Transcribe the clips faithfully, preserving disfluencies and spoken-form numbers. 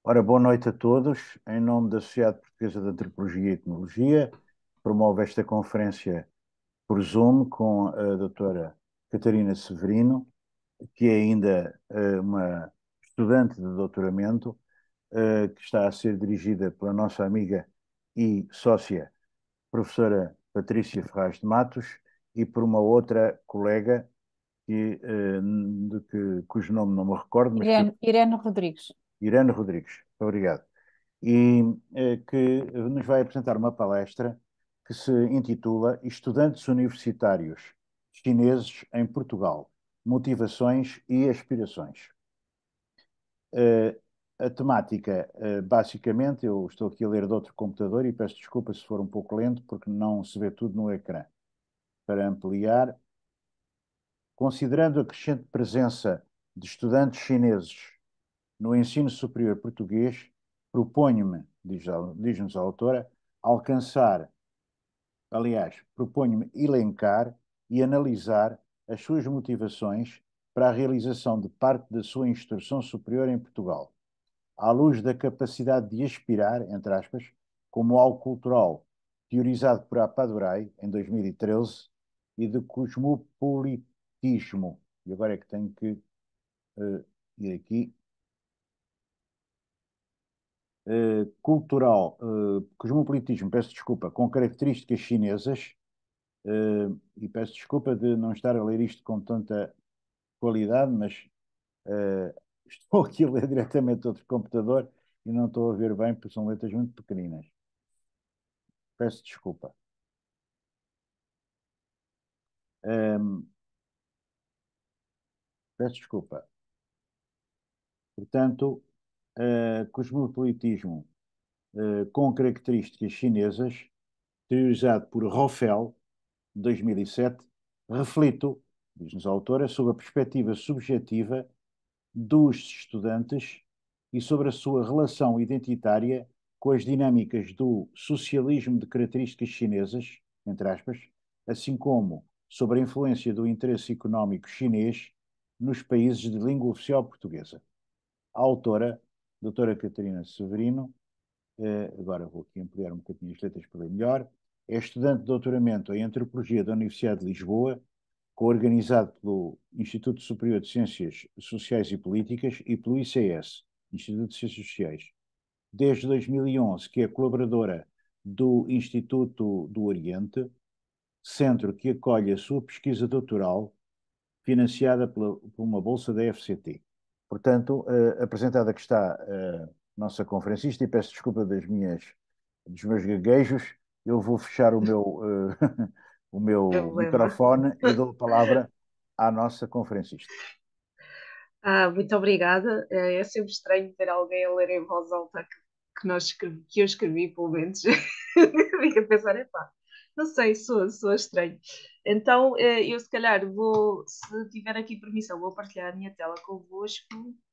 Ora, boa noite a todos. Em nome da Sociedade Portuguesa de Antropologia e Etnologia, promovo esta conferência por Zoom com a doutora Catarina Severino, que é ainda eh, uma estudante de doutoramento, eh, que está a ser dirigida pela nossa amiga e sócia, professora Patrícia Ferraz de Matos, e por uma outra colega que, eh, de que, cujo nome não me recordo, mas que Irene, Irene Rodrigues. Irene Rodrigues. Obrigado. E eh, que nos vai apresentar uma palestra que se intitula Estudantes Universitários Chineses em Portugal, Motivações e Aspirações. Eh, a temática, eh, basicamente, eu estou aqui a ler de outro computador e peço desculpa se for um pouco lento, porque não se vê tudo no ecrã. Para ampliar, considerando a crescente presença de estudantes chineses no ensino superior português, proponho-me, diz a- diz-nos a autora, alcançar, aliás, proponho-me elencar e analisar as suas motivações para a realização de parte da sua instrução superior em Portugal, à luz da capacidade de aspirar, entre aspas, como algo cultural, teorizado por Apadurai, em dois mil e treze, e de cosmopolitismo. E agora é que tenho que eh, ir aqui. eh, cultural, eh, cosmopolitismo, peço desculpa, com características chinesas, eh, e peço desculpa de não estar a ler isto com tanta qualidade, mas eh, estou aqui a ler diretamente de outro computador e não estou a ver bem porque são letras muito pequeninas. Peço desculpa. Ehm, peço desculpa. Portanto, eh, cosmopolitismo eh, com características chinesas, teorizado por Roffel, dois mil e sete, reflito, diz-nos a autora, sobre a perspectiva subjetiva dos estudantes e sobre a sua relação identitária com as dinâmicas do socialismo de características chinesas, entre aspas, assim como sobre a influência do interesse económico chinês nos países de língua oficial portuguesa. A autora, doutora Catarina Severino, eh, agora vou aqui ampliar um bocadinho as letras para ler melhor, é estudante de doutoramento em Antropologia da Universidade de Lisboa, coorganizado pelo Instituto Superior de Ciências Sociais e Políticas e pelo I C S, Instituto de Ciências Sociais. Desde dois mil e onze, que é colaboradora do Instituto do Oriente, centro que acolhe a sua pesquisa doutoral, financiada pela, por uma bolsa da F C T. Portanto, uh, apresentada que está a uh, nossa conferencista, e peço desculpa das minhas, dos meus gaguejos, eu vou fechar o meu, uh, o meu Problema. microfone e dou a palavra à nossa conferencista. Ah, muito obrigada. É, é sempre estranho ter alguém a ler em voz alta que, que, nós escrevi, que eu escrevi, pelo menos. Fico a pensar, epá, não sei, soa, soa estranho. Então, eh, eu se calhar vou, se tiver aqui permissão, vou partilhar a minha tela convosco,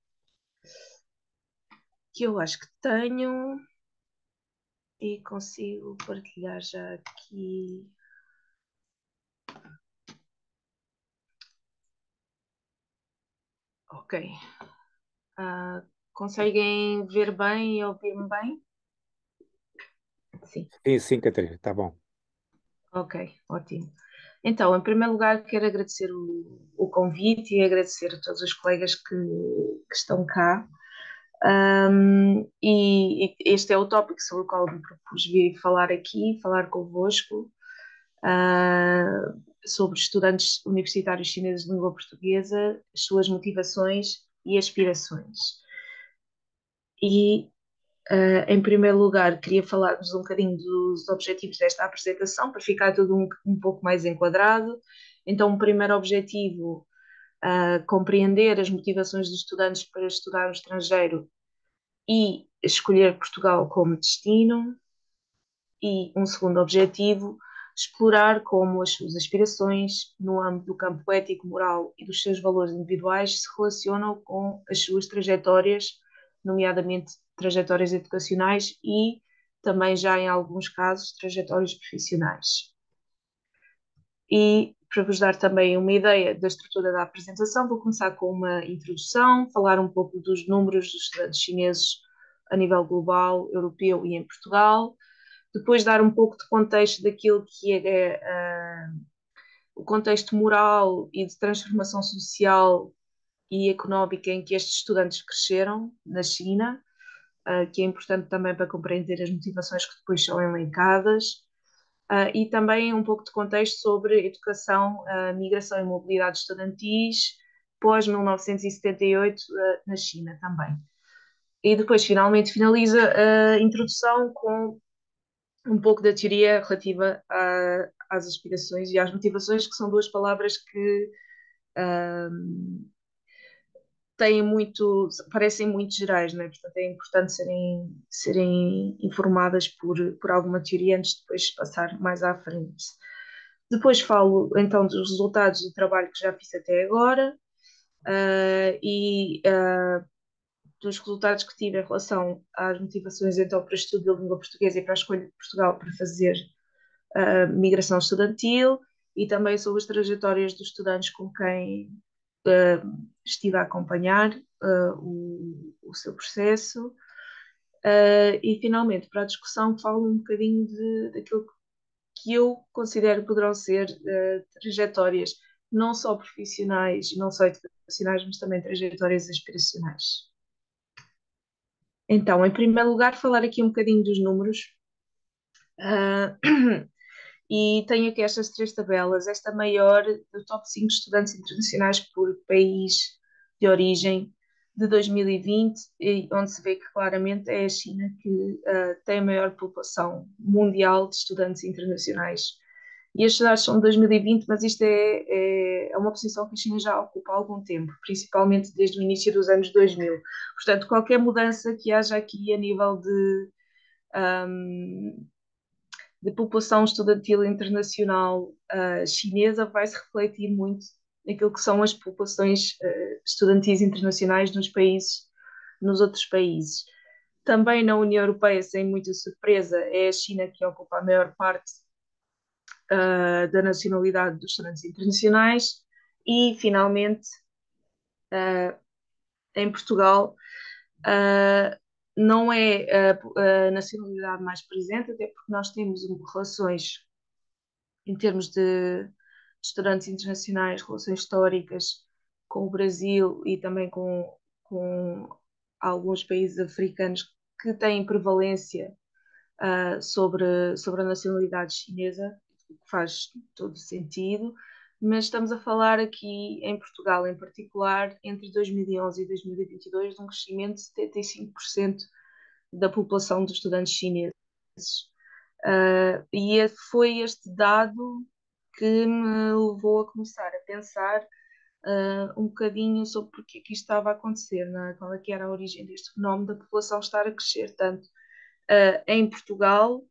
que eu acho que tenho, e consigo partilhar já aqui. Ok. Ah, conseguem ver bem e ouvir-me bem? Sim. Sim, sim, Catarina, tá bom. Ok, ótimo. Então, em primeiro lugar, quero agradecer o, o convite e agradecer a todos os colegas que, que estão cá. Um, e, e este é o tópico sobre o qual me propus vir falar aqui, falar convosco, uh, sobre estudantes universitários chineses de língua portuguesa, as suas motivações e aspirações. E Uh, em primeiro lugar, queria falar-vos um bocadinho dos objetivos desta apresentação, para ficar tudo um, um pouco mais enquadrado. Então, o primeiro objetivo, uh, compreender as motivações dos estudantes para estudar no estrangeiro e escolher Portugal como destino. E um segundo objetivo, explorar como as suas aspirações, no âmbito do campo ético, moral e dos seus valores individuais, se relacionam com as suas trajetórias, nomeadamente trajetórias educacionais e também, já em alguns casos, trajetórias profissionais. E para vos dar também uma ideia da estrutura da apresentação, vou começar com uma introdução, falar um pouco dos números dos estudantes chineses a nível global, europeu e em Portugal. Depois dar um pouco de contexto daquilo que é uh, o contexto moral e de transformação social e económica em que estes estudantes cresceram na China, uh, que é importante também para compreender as motivações que depois são elencadas. Uh, e também um pouco de contexto sobre educação, uh, migração e mobilidade estudantis pós mil novecentos e setenta e oito uh, na China também. E depois, finalmente, finaliza a introdução com um pouco da teoria relativa a, às aspirações e às motivações, que são duas palavras que um, têm muito, parecem muito gerais, não é? Portanto, é importante serem, serem informadas por, por alguma teoria antes de depois passar mais à frente. Depois falo então dos resultados do trabalho que já fiz até agora uh, e uh, dos resultados que tive em relação às motivações então para o estudo da língua portuguesa e para a escolha de Portugal para fazer uh, migração estudantil e também sobre as trajetórias dos estudantes com quem uh, estive a acompanhar uh, o, o seu processo. Uh, e finalmente, para a discussão, falo um bocadinho de, daquilo que eu considero poderão ser uh, trajetórias não só profissionais, não só educacionais, mas também trajetórias aspiracionais. Então, em primeiro lugar, falar aqui um bocadinho dos números. Uh, e tenho aqui estas três tabelas. Esta maior do top cinco estudantes internacionais por país de origem de dois mil e vinte, onde se vê que claramente é a China que uh, tem a maior população mundial de estudantes internacionais. E estes dados são de dois mil e vinte, mas isto é, é, é uma posição que a China já ocupa há algum tempo, principalmente desde o início dos anos dois mil. Portanto, qualquer mudança que haja aqui a nível de um, de população estudantil internacional uh, chinesa vai se refletir muito naquilo que são as populações uh, estudantis internacionais nos países, nos outros países. Também na União Europeia, sem muita surpresa, é a China que ocupa a maior parte uh, da nacionalidade dos estudantes internacionais e, finalmente, uh, em Portugal, uh, não é a, a nacionalidade mais presente, até porque nós temos relações em termos de, de estudantes internacionais, relações históricas com o Brasil e também com, com alguns países africanos que têm prevalência uh, sobre, sobre a nacionalidade chinesa, o que faz todo sentido, mas estamos a falar aqui em Portugal, em particular, entre dois mil e onze e dois mil e vinte e dois, de um crescimento de setenta e cinco por cento da população dos estudantes chineses. Uh, e foi este dado que me levou a começar a pensar uh, um bocadinho sobre porque é que isto estava a acontecer, não é? Qual é que era a origem deste fenómeno da população estar a crescer tanto uh, em Portugal,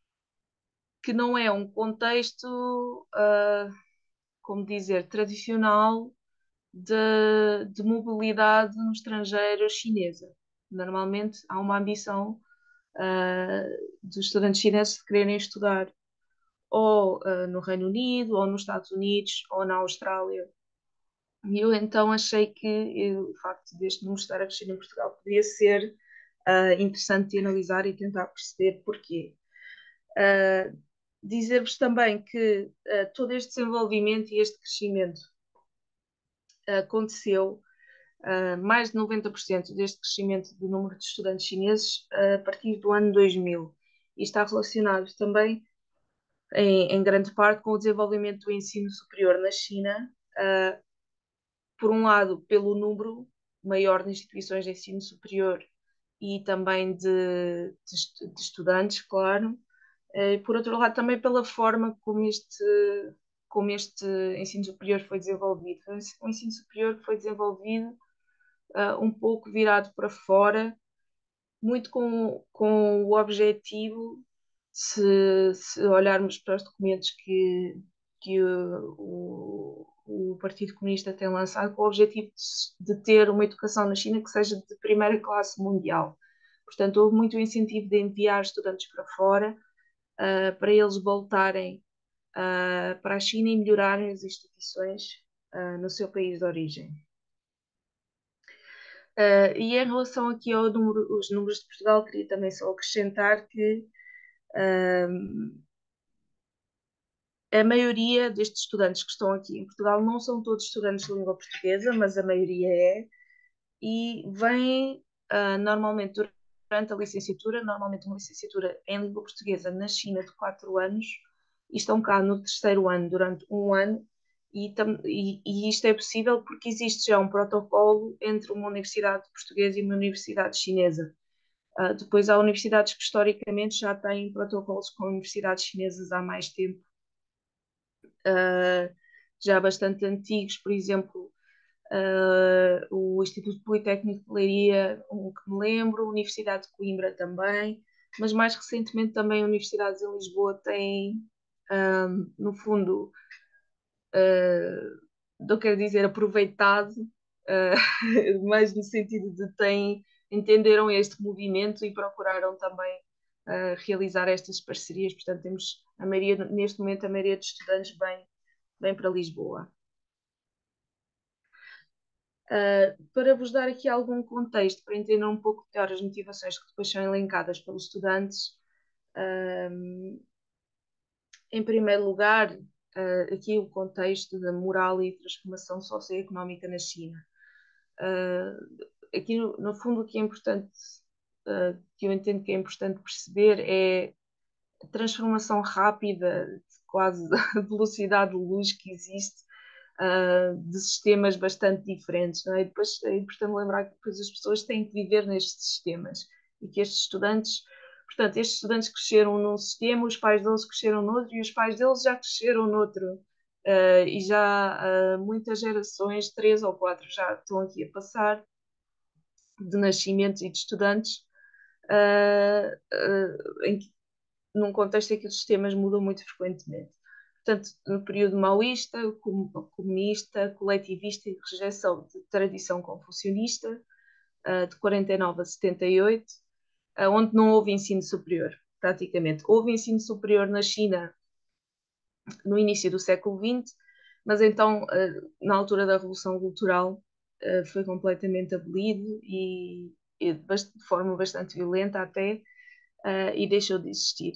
que não é um contexto, uh, como dizer, tradicional de, de mobilidade no estrangeiro chinesa. Normalmente há uma ambição uh, dos estudantes chineses de quererem estudar ou uh, no Reino Unido, ou nos Estados Unidos, ou na Austrália. E eu então achei que eu, o facto deste número estar a crescer em Portugal poderia ser uh, interessante de analisar e tentar perceber porquê. Uh, Dizer-vos também que uh, todo este desenvolvimento e este crescimento uh, aconteceu, uh, mais de noventa por cento deste crescimento do número de estudantes chineses uh, a partir do ano dois mil. E está relacionado também em, em grande parte com o desenvolvimento do ensino superior na China, uh, por um lado, pelo número maior de instituições de ensino superior e também de, de, de estudantes, claro, uh, por outro lado, também pela forma como este, como este ensino superior foi desenvolvido. Foi um ensino superior que foi desenvolvido uh, um pouco virado para fora, muito com, com o objetivo, se, se olharmos para os documentos que, que o, o, o Partido Comunista tem lançado, com o objetivo de, de ter uma educação na China que seja de primeira classe mundial. Portanto, houve muito incentivo de enviar estudantes para fora, uh, para eles voltarem uh, para a China e melhorarem as instituições uh, no seu país de origem. Uh, e em relação aqui aos número, os números de Portugal, queria também só acrescentar que um, a maioria destes estudantes que estão aqui em Portugal não são todos estudantes de língua portuguesa, mas a maioria é, e vêm uh, normalmente durante a licenciatura, normalmente uma licenciatura em língua portuguesa na China de quatro anos, e estão cá no terceiro ano durante um ano, e, e, e isto é possível porque existe já um protocolo entre uma universidade portuguesa e uma universidade chinesa. Uh, depois há universidades que historicamente já têm protocolos com universidades chinesas há mais tempo, uh, já bastante antigos, por exemplo, uh, o Instituto Politécnico de Leiria, um que me lembro, a Universidade de Coimbra também, mas mais recentemente também universidades em Lisboa têm, um, no fundo, uh, não quero dizer aproveitado, uh, mas no sentido de têm, entenderam este movimento e procuraram também uh, realizar estas parcerias. Portanto, temos a maioria, neste momento, a maioria dos estudantes vem, vem para Lisboa. Uh, para vos dar aqui algum contexto, para entender um pouco melhor as motivações que depois são elencadas pelos estudantes, uh, em primeiro lugar, uh, aqui o contexto da moral e transformação socioeconómica na China. Uh, aqui, no, no, fundo, o que é importante, uh, que eu entendo que é importante perceber é a transformação rápida, de quase a velocidade de luz que existe, uh, de sistemas bastante diferentes, não é? E depois é importante lembrar que depois as pessoas têm que viver nestes sistemas e que estes estudantes, portanto, estes estudantes cresceram num sistema, os pais deles cresceram noutro e os pais deles já cresceram noutro. Uh, e já uh, muitas gerações, três ou quatro, já estão aqui a passar de nascimentos e de estudantes, uh, uh, em que, num contexto em que os sistemas mudam muito frequentemente. Portanto, no período maoísta, comunista, coletivista e de rejeição de tradição confucionista, uh, de quarenta e nove a setenta e oito, uh, onde não houve ensino superior, praticamente. Houve ensino superior na China no início do século vinte, mas então, uh, na altura da Revolução Cultural, uh, foi completamente abolido e, e de, de forma bastante violenta até, uh, e deixou de existir.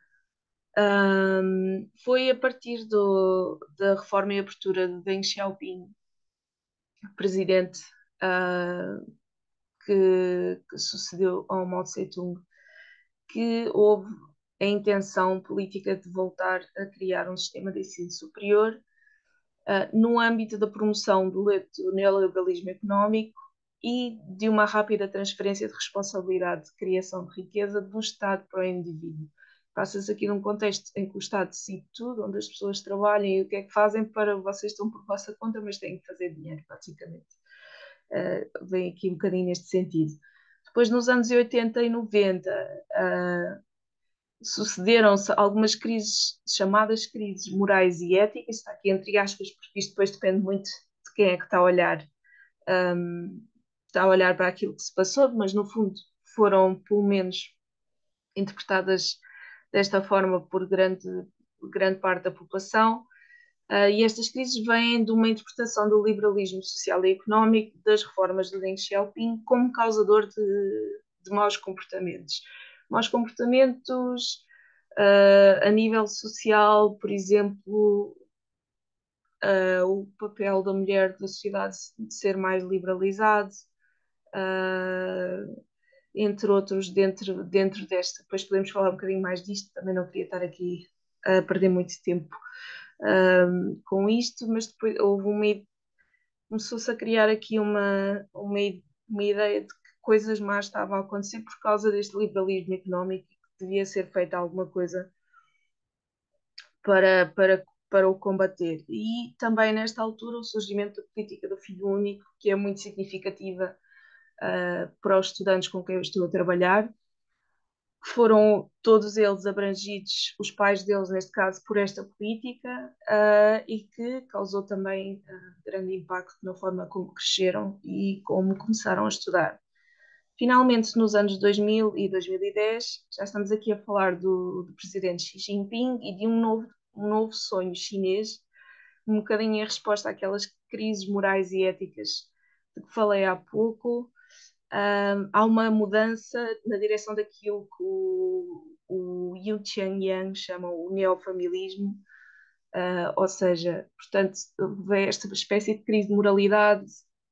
Um, foi a partir do, da reforma e abertura de Deng Xiaoping, presidente, uh, que, que, sucedeu ao Mao Tse-tung, que houve a intenção política de voltar a criar um sistema de ensino superior uh, no âmbito da promoção do, do neoliberalismo económico e de uma rápida transferência de responsabilidade de criação de riqueza do Estado para o indivíduo. Passa-se aqui num contexto em que o Estado decide tudo, onde as pessoas trabalham e o que é que fazem para vocês estão por vossa conta, mas têm que fazer dinheiro, basicamente. Uh, vem aqui um bocadinho neste sentido. Depois, nos anos oitenta e noventa, uh, sucederam-se algumas crises, chamadas crises morais e éticas, está aqui entre aspas, porque isto depois depende muito de quem é que está a olhar, um, está a olhar para aquilo que se passou, mas no fundo foram pelo menos interpretadas desta forma por grande, grande parte da população. Uh, e estas crises vêm de uma interpretação do liberalismo social e económico das reformas do Deng Xiaoping como causador de, de maus comportamentos. Maus comportamentos uh, a nível social, por exemplo, uh, o papel da mulher da sociedade de ser mais liberalizado, uh, entre outros, dentro, dentro desta. Depois podemos falar um bocadinho mais disto, também não queria estar aqui a perder muito tempo um, com isto, mas depois houve uma. Começou-se a criar aqui uma, uma, uma ideia de que coisas más estavam a acontecer por causa deste liberalismo económico e que devia ser feita alguma coisa para, para, para o combater. E também nesta altura o surgimento da política do filho único, que é muito significativa uh, para os estudantes com quem eu estou a trabalhar, foram todos eles abrangidos, os pais deles, neste caso, por esta política, uh, e que causou também uh, grande impacto na forma como cresceram e como começaram a estudar. Finalmente, nos anos dois mil e dois mil e dez, já estamos aqui a falar do, do presidente Xi Jinping e de um novo, um novo sonho chinês, um bocadinho em resposta àquelas crises morais e éticas de que falei há pouco, um, há uma mudança na direção daquilo que o, o Yu Qianyang chama o neofamilismo, uh, ou seja, portanto, vê esta espécie de crise de moralidade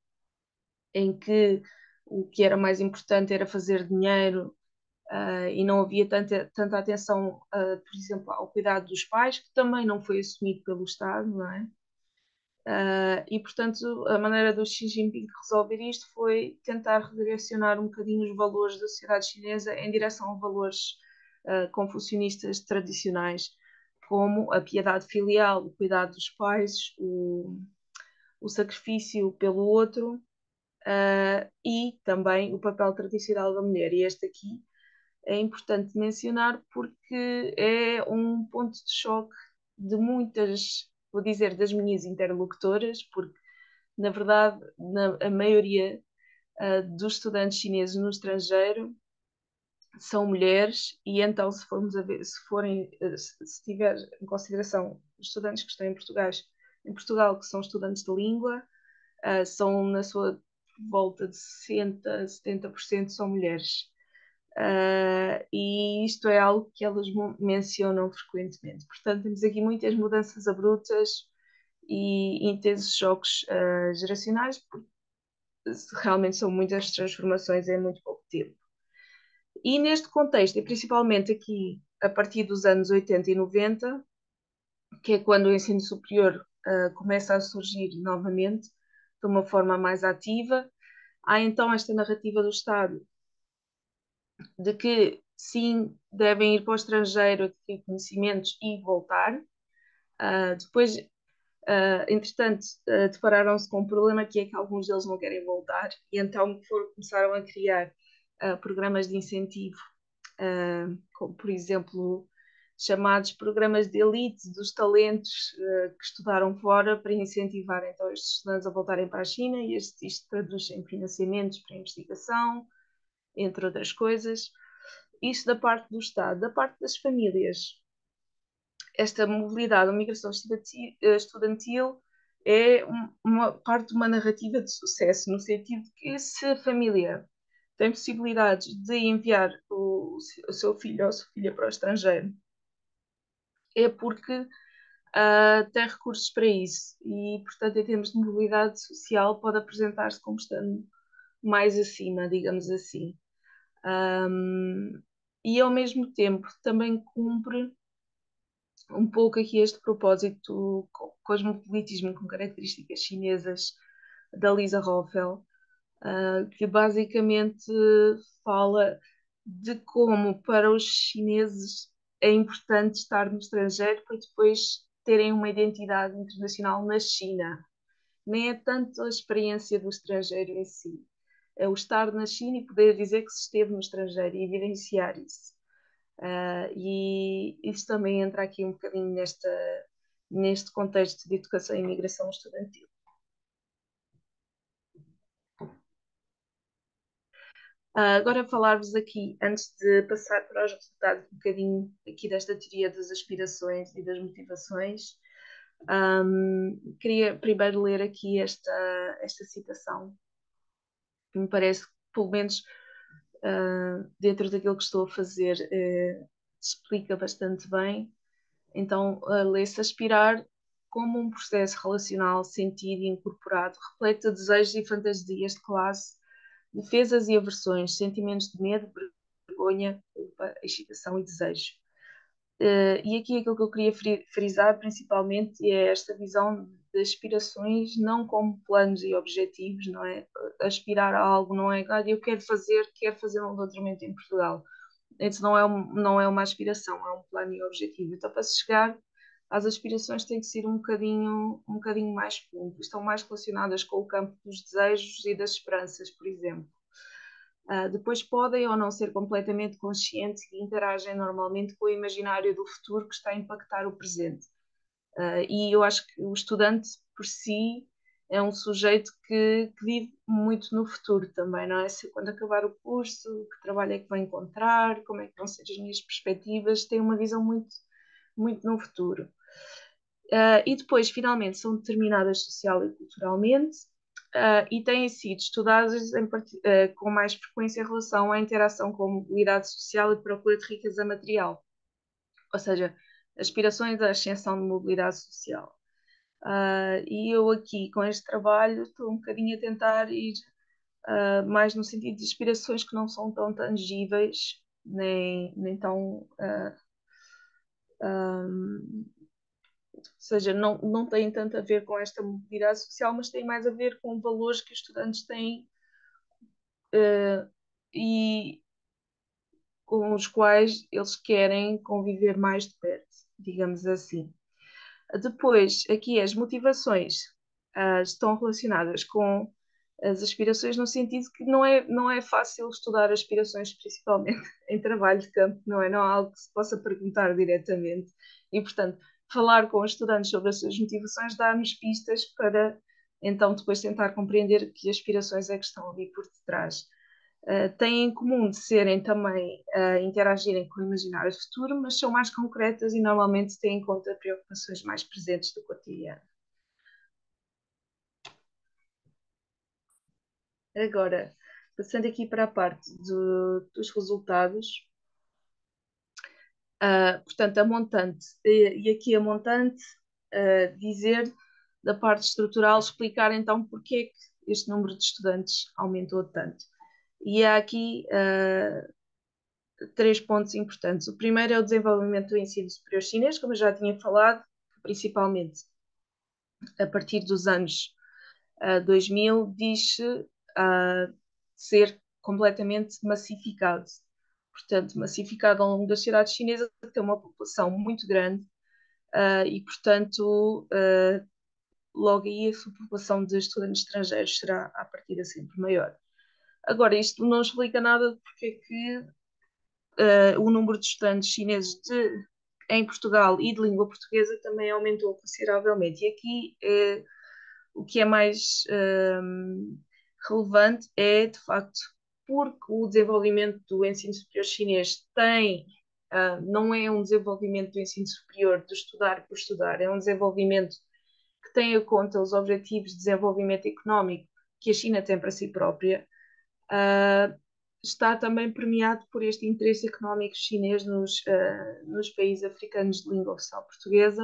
em que o que era mais importante era fazer dinheiro, uh, e não havia tanta, tanta atenção, uh, por exemplo, ao cuidado dos pais, que também não foi assumido pelo Estado, não é? Uh, e, portanto, a maneira do Xi Jinping resolver isto foi tentar redirecionar um bocadinho os valores da sociedade chinesa em direção a valores uh, confucionistas tradicionais, como a piedade filial, o cuidado dos pais, o, o sacrifício pelo outro, uh, e também o papel tradicional da mulher. E este aqui é importante mencionar porque é um ponto de choque de muitas, vou dizer, das minhas interlocutoras, porque, na verdade, na, a maioria uh, dos estudantes chineses no estrangeiro são mulheres, e então, se formos a ver, se forem, uh, se, se tiver em consideração os estudantes que estão em Portugal, em Portugal, que são estudantes de língua, uh, são, na sua volta de sessenta, setenta por cento são mulheres. Uh, e isto é algo que elas mencionam frequentemente. Portanto, temos aqui muitas mudanças abruptas e intensos choques uh, geracionais, porque realmente são muitas transformações em muito pouco tempo. E neste contexto, e principalmente aqui a partir dos anos oitenta e noventa, que é quando o ensino superior uh, começa a surgir novamente de uma forma mais ativa, há então esta narrativa do Estado de que sim, devem ir para o estrangeiro adquirir conhecimentos e voltar. Uh, depois, uh, entretanto, uh, depararam-se com um problema, que é que alguns deles não querem voltar, e então foram, começaram a criar uh, programas de incentivo, uh, como, por exemplo, chamados programas de elite dos talentos uh, que estudaram fora, para incentivar então estes estudantes a voltarem para a China, e este, isto traduz em financiamentos para investigação, entre outras coisas. Isto da parte do Estado. Da parte das famílias, esta mobilidade, a migração estudantil é uma parte de uma narrativa de sucesso, no sentido de que, se a família tem possibilidades de enviar o, o seu filho ou a sua filha para o estrangeiro, é porque uh, tem recursos para isso, e, portanto, em termos de mobilidade social, pode apresentar-se como estando mais acima, digamos assim. Um, e, ao mesmo tempo, também cumpre um pouco aqui este propósito cosmopolitismo com características chinesas da Lisa Roffel, uh, que basicamente fala de como para os chineses é importante estar no estrangeiro para depois terem uma identidade internacional na China. Nem é tanto a experiência do estrangeiro em si, é o estar na China e poder dizer que se esteve no estrangeiro e evidenciar isso. Uh, e isso também entra aqui um bocadinho nesta, neste contexto de educação e imigração estudantil. Uh, agora falar-vos aqui, antes de passar para os resultados, um bocadinho aqui desta teoria das aspirações e das motivações. Um, queria primeiro ler aqui esta, esta citação, que me parece que, pelo menos uh, dentro daquilo que estou a fazer, uh, explica bastante bem. Então, uh, lê-se: aspirar como um processo relacional sentido e incorporado, repleto de desejos e fantasias de classe, defesas e aversões, sentimentos de medo, vergonha, culpa, excitação e desejo. Uh, e aqui aquilo que eu queria frisar principalmente é esta visão de aspirações não como planos e objetivos, não é? Aspirar a algo não é, ah, eu quero fazer, quero fazer um doutoramento em Portugal. Isso não é, um, não é uma aspiração, é um plano e objetivo. Então, para se chegar às aspirações, tem que ser um bocadinho, um bocadinho mais fundo. Estão mais relacionadas com o campo dos desejos e das esperanças, por exemplo. Uh, depois podem ou não ser completamente conscientes e interagem normalmente com o imaginário do futuro que está a impactar o presente. Uh, e eu acho que o estudante, por si, é um sujeito que, que vive muito no futuro também, não é? Se quando acabar o curso, que trabalho é que vai encontrar, como é que vão ser as minhas perspectivas, tem uma visão muito, muito no futuro. Uh, e depois, finalmente, são determinadas social e culturalmente. uh, e têm sido estudadas em, uh, com mais frequência em relação à interação com a mobilidade social e procura de riqueza material, ou seja, aspirações à ascensão de mobilidade social. Uh, e eu aqui, com este trabalho, estou um bocadinho a tentar ir uh, mais no sentido de aspirações que não são tão tangíveis, nem, nem tão... Uh, um, ou seja, não, não têm tanto a ver com esta mobilidade social, mas têm mais a ver com valores que os estudantes têm uh, e com os quais eles querem conviver mais de perto, digamos assim. Depois, aqui as motivações uh, estão relacionadas com as aspirações no sentido que não é, não é fácil estudar aspirações, principalmente em trabalho de campo, não é? Não é algo que se possa perguntar diretamente. E, portanto, falar com os estudantes sobre as suas motivações dá-nos pistas para, então, depois tentar compreender que aspirações é que estão ali por detrás. Uh, têm em comum de serem também uh, interagirem com o imaginário futuro, mas são mais concretas e normalmente têm em conta preocupações mais presentes do cotidiano. Agora, passando aqui para a parte do, dos resultados, uh, portanto, a montante, e, e aqui a montante, uh, dizer da parte estrutural, explicar então porque é que este número de estudantes aumentou tanto. E há aqui uh, três pontos importantes. O primeiro é o desenvolvimento do ensino superior chinês, como eu já tinha falado, principalmente a partir dos anos uh, dois mil, diz-se uh, ser completamente massificado. Portanto, massificado ao longo das cidades chinesas, que tem uma população muito grande uh, e, portanto, uh, logo aí a sua população de estudantes estrangeiros será, à partida, sempre maior. Agora, isto não explica nada de porque é que uh, o número de estudantes chineses de, em Portugal e de língua portuguesa também aumentou consideravelmente. E aqui é, o que é mais um, relevante é, de facto, porque o desenvolvimento do ensino superior chinês tem, uh, não é um desenvolvimento do ensino superior de estudar por estudar, é um desenvolvimento que tem em conta os objetivos de desenvolvimento económico que a China tem para si própria. Uh, está também premiado por este interesse económico chinês nos, uh, nos países africanos de língua oficial portuguesa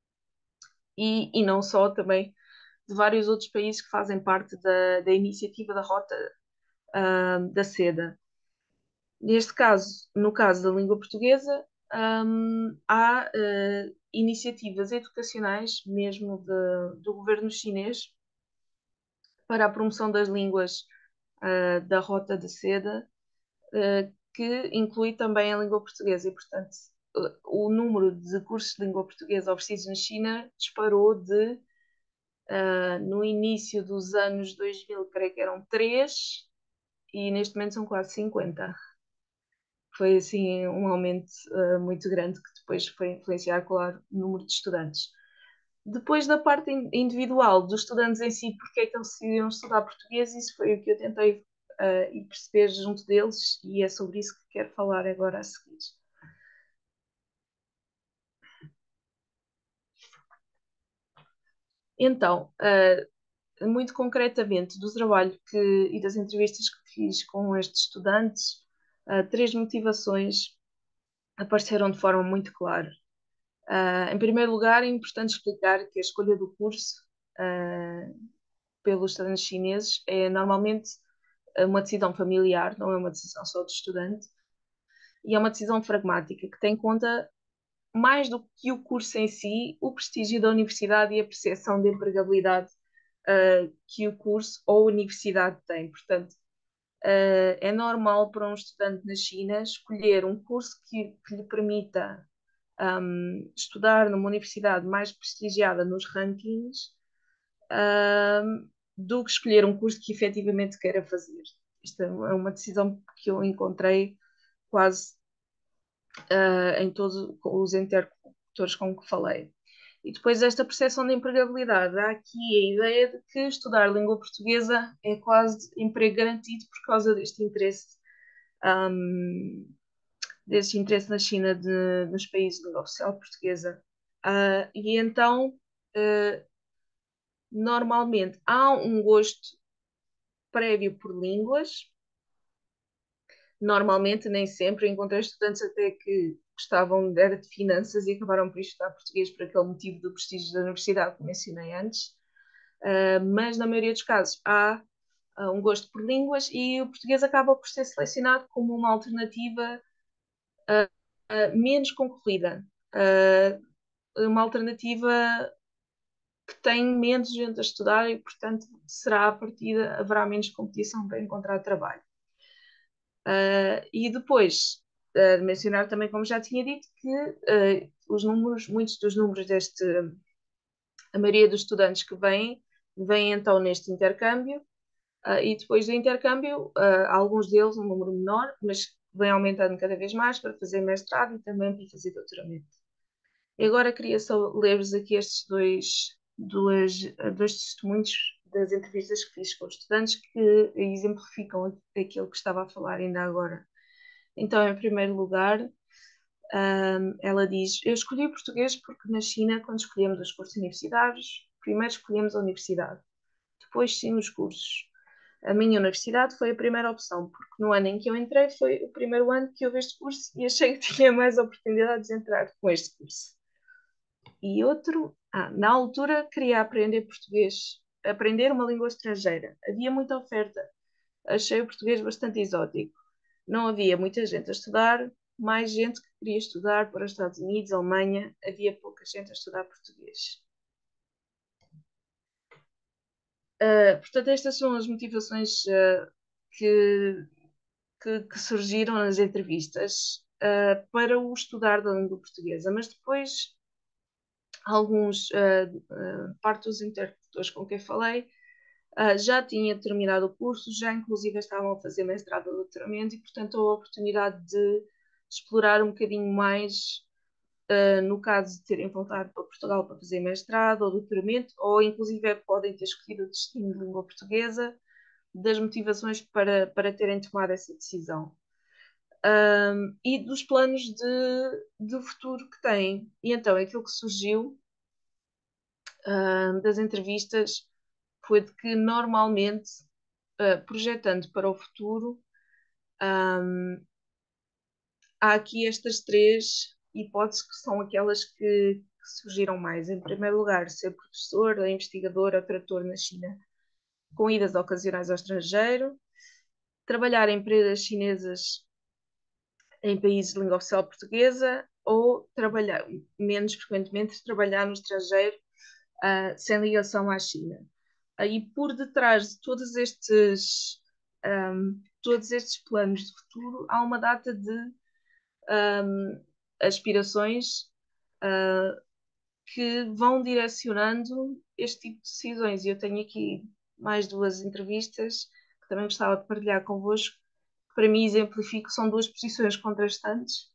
e, e não só, também de vários outros países que fazem parte da, da iniciativa da Rota uh, da Seda. Neste caso, no caso da língua portuguesa, um, há uh, iniciativas educacionais, mesmo de, do governo chinês, para a promoção das línguas uh, da Rota da Seda, uh, que inclui também a língua portuguesa. E, portanto, uh, o número de cursos de língua portuguesa oferecidos na China disparou de, uh, no início dos anos dois mil, creio que eram três, e neste momento são quase cinquenta. Foi assim um aumento uh, muito grande que depois foi influenciar, claro, o número de estudantes. Depois da parte individual dos estudantes em si, porque é que eles decidiram estudar português, isso foi o que eu tentei uh, e perceber junto deles, e é sobre isso que quero falar agora a seguir. Então, uh, muito concretamente, do trabalho que, e das entrevistas que fiz com estes estudantes, uh, três motivações apareceram de forma muito clara. Uh, em primeiro lugar, é importante explicar que a escolha do curso uh, pelos estudantes chineses é normalmente uma decisão familiar, não é uma decisão só do estudante, e é uma decisão pragmática que tem em conta, mais do que o curso em si, o prestígio da universidade e a percepção de empregabilidade uh, que o curso ou a universidade tem. Portanto, uh, é normal para um estudante na China escolher um curso que, que lhe permita um, estudar numa universidade mais prestigiada nos rankings um, do que escolher um curso que efetivamente queira fazer. Isto é uma decisão que eu encontrei quase uh, em todos os interlocutores com que falei. E depois desta percepção de empregabilidade, há aqui a ideia de que estudar língua portuguesa é quase emprego garantido por causa deste interesse, um, deste interesse na China de, nos países de língua oficial portuguesa. Uh, e então, uh, normalmente há um gosto prévio por línguas. Normalmente, nem sempre, encontrei estudantes até que gostavam era de finanças e acabaram por estudar português por aquele motivo do prestígio da universidade que mencionei antes. Uh, mas na maioria dos casos há uh, um gosto por línguas e o português acaba por ser selecionado como uma alternativa uh, uh, menos concorrida, uh, uma alternativa que tem menos gente a estudar e, portanto, será a partida, haverá menos competição para encontrar trabalho. Uh, e depois, uh, mencionar também, como já tinha dito, que uh, os números, muitos dos números deste, a maioria dos estudantes que vêm, vêm então neste intercâmbio, uh, e depois do intercâmbio, uh, alguns deles, um número menor, mas vem aumentando cada vez mais para fazer mestrado e também para fazer doutoramento. E agora queria só ler-vos aqui estes dois, dois, dois testemunhos das entrevistas que fiz com os estudantes que exemplificam aquilo que estava a falar ainda agora. Então, em primeiro lugar, um, ela diz: Eu escolhi português porque na China, quando escolhemos os cursos universitários, primeiro escolhemos a universidade, depois sim os cursos. A minha universidade foi a primeira opção, porque no ano em que eu entrei foi o primeiro ano que houve este curso e achei que tinha mais oportunidades de entrar com este curso. E outro, ah, na altura queria aprender português, aprender uma língua estrangeira. Havia muita oferta. Achei o português bastante exótico. Não havia muita gente a estudar, mais gente que queria estudar para os Estados Unidos, Alemanha. Havia pouca gente a estudar português. Uh, portanto, estas são as motivações uh, que, que, que, surgiram nas entrevistas uh, para o estudar da língua portuguesa, mas depois alguns, uh, uh, parte dos interlocutores com quem falei, uh, já tinha terminado o curso, já inclusive estavam a fazer mestrado ou doutoramento e, portanto, a oportunidade de explorar um bocadinho mais, uh, no caso de terem voltado para Portugal para fazer mestrado ou doutoramento, ou inclusive podem ter escolhido o destino de língua portuguesa, das motivações para, para terem tomado essa decisão. Um, e dos planos de, de futuro que têm. E então, aquilo que surgiu uh, das entrevistas foi de que normalmente, uh, projetando para o futuro, um, há aqui estas três hipóteses que são aquelas que, que surgiram mais. Em primeiro lugar, ser professor, ou investigador ou tradutor na China, com idas ocasionais ao estrangeiro, trabalhar em empresas chinesas em países de língua oficial portuguesa ou trabalhar, menos frequentemente, trabalhar no estrangeiro uh, sem ligação à China. Aí por detrás de todos estes, um, todos estes planos de futuro há uma data de um, aspirações uh, que vão direcionando este tipo de decisões. E eu tenho aqui mais duas entrevistas que também gostava de partilhar convosco, que para mim exemplifico, são duas posições contrastantes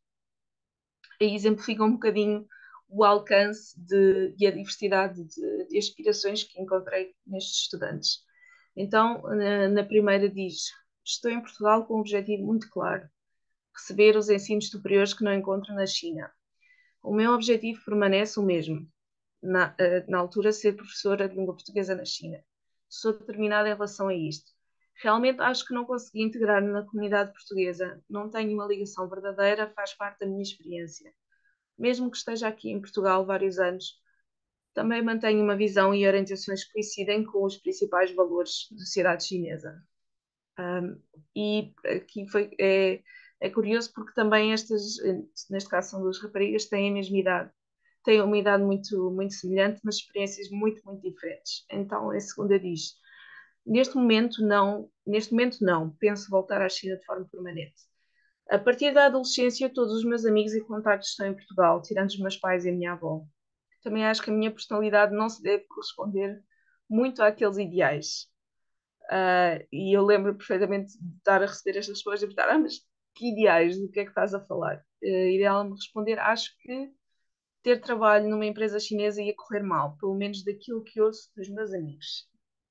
e exemplificam um bocadinho o alcance de, e a diversidade de, de aspirações que encontrei nestes estudantes. Então, na, na primeira diz: Estou em Portugal com um objetivo muito claro: receber os ensinos superiores que não encontro na China. O meu objetivo permanece o mesmo, na, na altura, ser professora de língua portuguesa na China. Sou determinada em relação a isto. Realmente acho que não consegui integrar-me na comunidade portuguesa, não tenho uma ligação verdadeira, faz parte da minha experiência. Mesmo que esteja aqui em Portugal vários anos, também mantenho uma visão e orientações que coincidem com os principais valores da sociedade chinesa. Um, e aqui foi, é, é curioso porque também estas, neste caso são duas raparigas, têm a mesma idade. Têm uma idade muito, muito semelhante, mas experiências muito, muito diferentes. Então, a segunda diz: neste momento não, neste momento não, penso voltar à China de forma permanente. A partir da adolescência, todos os meus amigos e contactos estão em Portugal, tirando os meus pais e a minha avó. Também acho que a minha personalidade não se deve corresponder muito àqueles ideais. Uh, e eu lembro perfeitamente de estar a receber estas respostas e perguntar: ah, mas que ideais? Do que é que estás a falar? Uh, e ela me responder: acho que ter trabalho numa empresa chinesa ia correr mal, pelo menos daquilo que ouço dos meus amigos.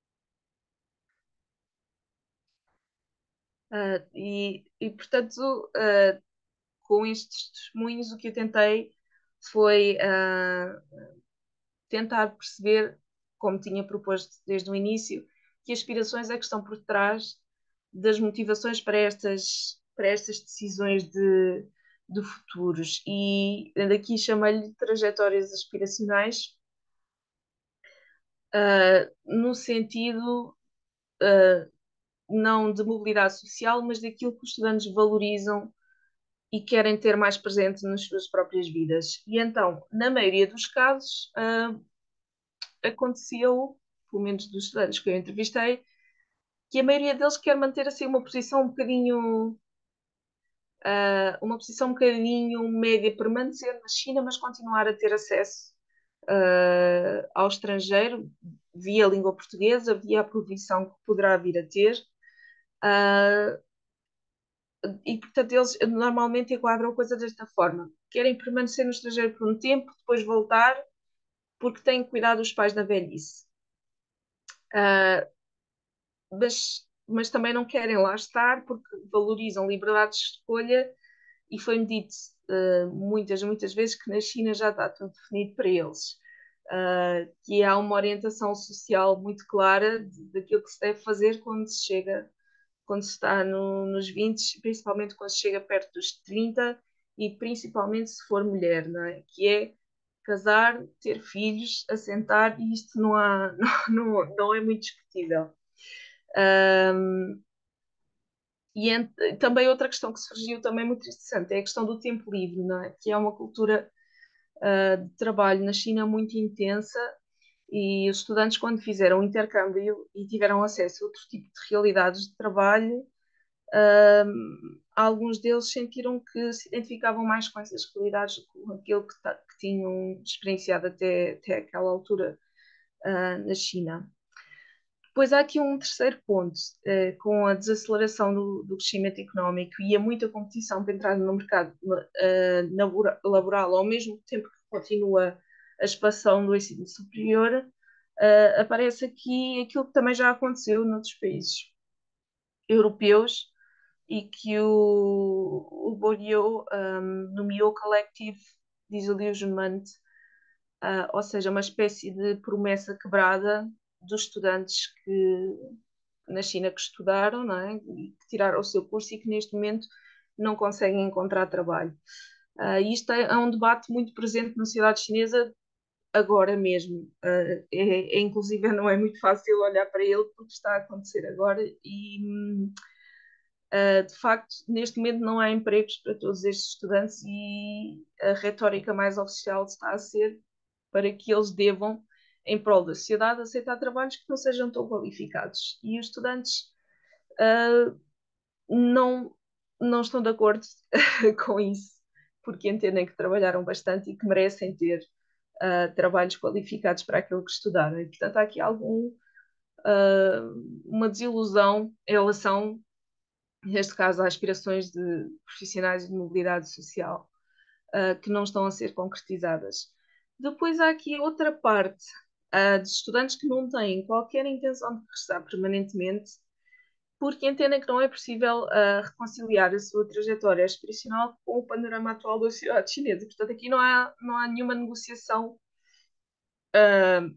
Uh, e, e, portanto, uh, com estes testemunhos, o que eu tentei foi uh, tentar perceber como tinha proposto desde o início, que aspirações é que estão por trás das motivações para estas, para estas decisões de, de futuros. E daqui chamei-lhe trajetórias aspiracionais, uh, no sentido uh, não de mobilidade social, mas daquilo que os estudantes valorizam e querem ter mais presente nas suas próprias vidas. E então, na maioria dos casos, uh, aconteceu, pelo menos dos estudantes que eu entrevistei, que a maioria deles quer manter assim uma posição um bocadinho uh, uma posição um bocadinho média, permanecer na China, mas continuar a ter acesso uh, ao estrangeiro via língua portuguesa, via a profissão que poderá vir a ter. Uh, e, portanto, eles normalmente enquadram coisas desta forma. Querem permanecer no estrangeiro por um tempo, depois voltar, porque têm que cuidar dos pais na velhice. Uh, mas, mas também não querem lá estar porque valorizam liberdade de escolha e foi-me dito uh, muitas, muitas vezes que na China já está tudo definido para eles. Uh, que há uma orientação social muito clara de, daquilo que se deve fazer quando se chega, quando se está no, nos vinte, principalmente quando se chega perto dos trinta e principalmente se for mulher, não é? Que é casar, ter filhos, assentar, e isto não, há, não, não, não é muito discutível. Um, e ent, também outra questão que surgiu também muito interessante é a questão do tempo livre, não é? Que é uma cultura uh, de trabalho na China muito intensa e os estudantes quando fizeram o intercâmbio e tiveram acesso a outro tipo de realidades de trabalho, uh, alguns deles sentiram que se identificavam mais com essas realidades do que com aquilo que, que tinham experienciado até, até aquela altura uh, na China. Depois há aqui um terceiro ponto, eh, com a desaceleração do, do crescimento económico e a muita competição para entrar no mercado eh, laboral, ao mesmo tempo que continua a expansão do ensino superior, eh, aparece aqui aquilo que também já aconteceu noutros países europeus e que o, o Bourdieu um, nomeou Collective Disillusionment, uh, ou seja, uma espécie de promessa quebrada dos estudantes que na China que estudaram, não é? E que tiraram o seu curso e que neste momento não conseguem encontrar trabalho. Uh, isto é, é um debate muito presente na sociedade chinesa agora mesmo. Uh, é, é, inclusive não é muito fácil olhar para ele porque está a acontecer agora e uh, de facto neste momento não há empregos para todos estes estudantes e a retórica mais oficial está a ser para que eles devam, em prol da sociedade, aceitar trabalhos que não sejam tão qualificados. E os estudantes uh, não, não estão de acordo com isso, porque entendem que trabalharam bastante e que merecem ter uh, trabalhos qualificados para aquilo que estudaram. E, portanto, há aqui algum, uh, uma desilusão em relação, neste caso, às aspirações de profissionais de mobilidade social, uh, que não estão a ser concretizadas. Depois há aqui outra parte uh, de estudantes que não têm qualquer intenção de regressar permanentemente porque entendem que não é possível uh, reconciliar a sua trajetória aspiracional com o panorama atual da sociedade chinesa. Portanto, aqui não há, não há nenhuma negociação uh,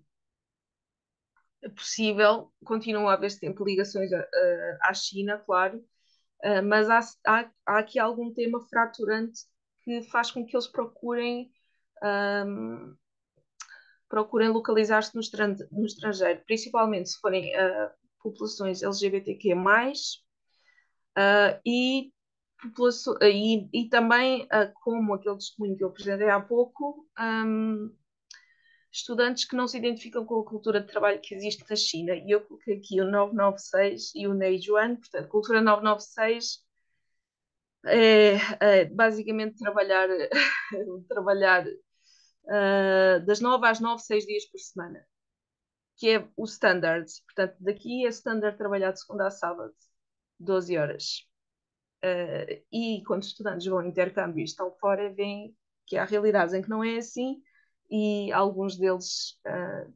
possível. Continua a haver sempre ligações uh, à China, claro, uh, mas há, há, há aqui algum tema fraturante que faz com que eles procurem um, procurem localizar-se no, no estrangeiro, principalmente se forem uh, populações L G B T Q mais, uh, e, e, e também, uh, como aquele testemunho que eu apresentei há pouco, um, estudantes que não se identificam com a cultura de trabalho que existe na China. E eu coloquei aqui o novecentos e noventa e seis e o Neijuan, portanto, cultura novecentos e noventa e seis é, é basicamente trabalhar, trabalhar uh, das nove às nove, seis dias por semana, que é o standard. Portanto, daqui é standard trabalhar de segunda a sábado, doze horas. Uh, e quando os estudantes vão ao intercâmbio e estão fora, veem que há realidades em que não é assim e alguns deles uh,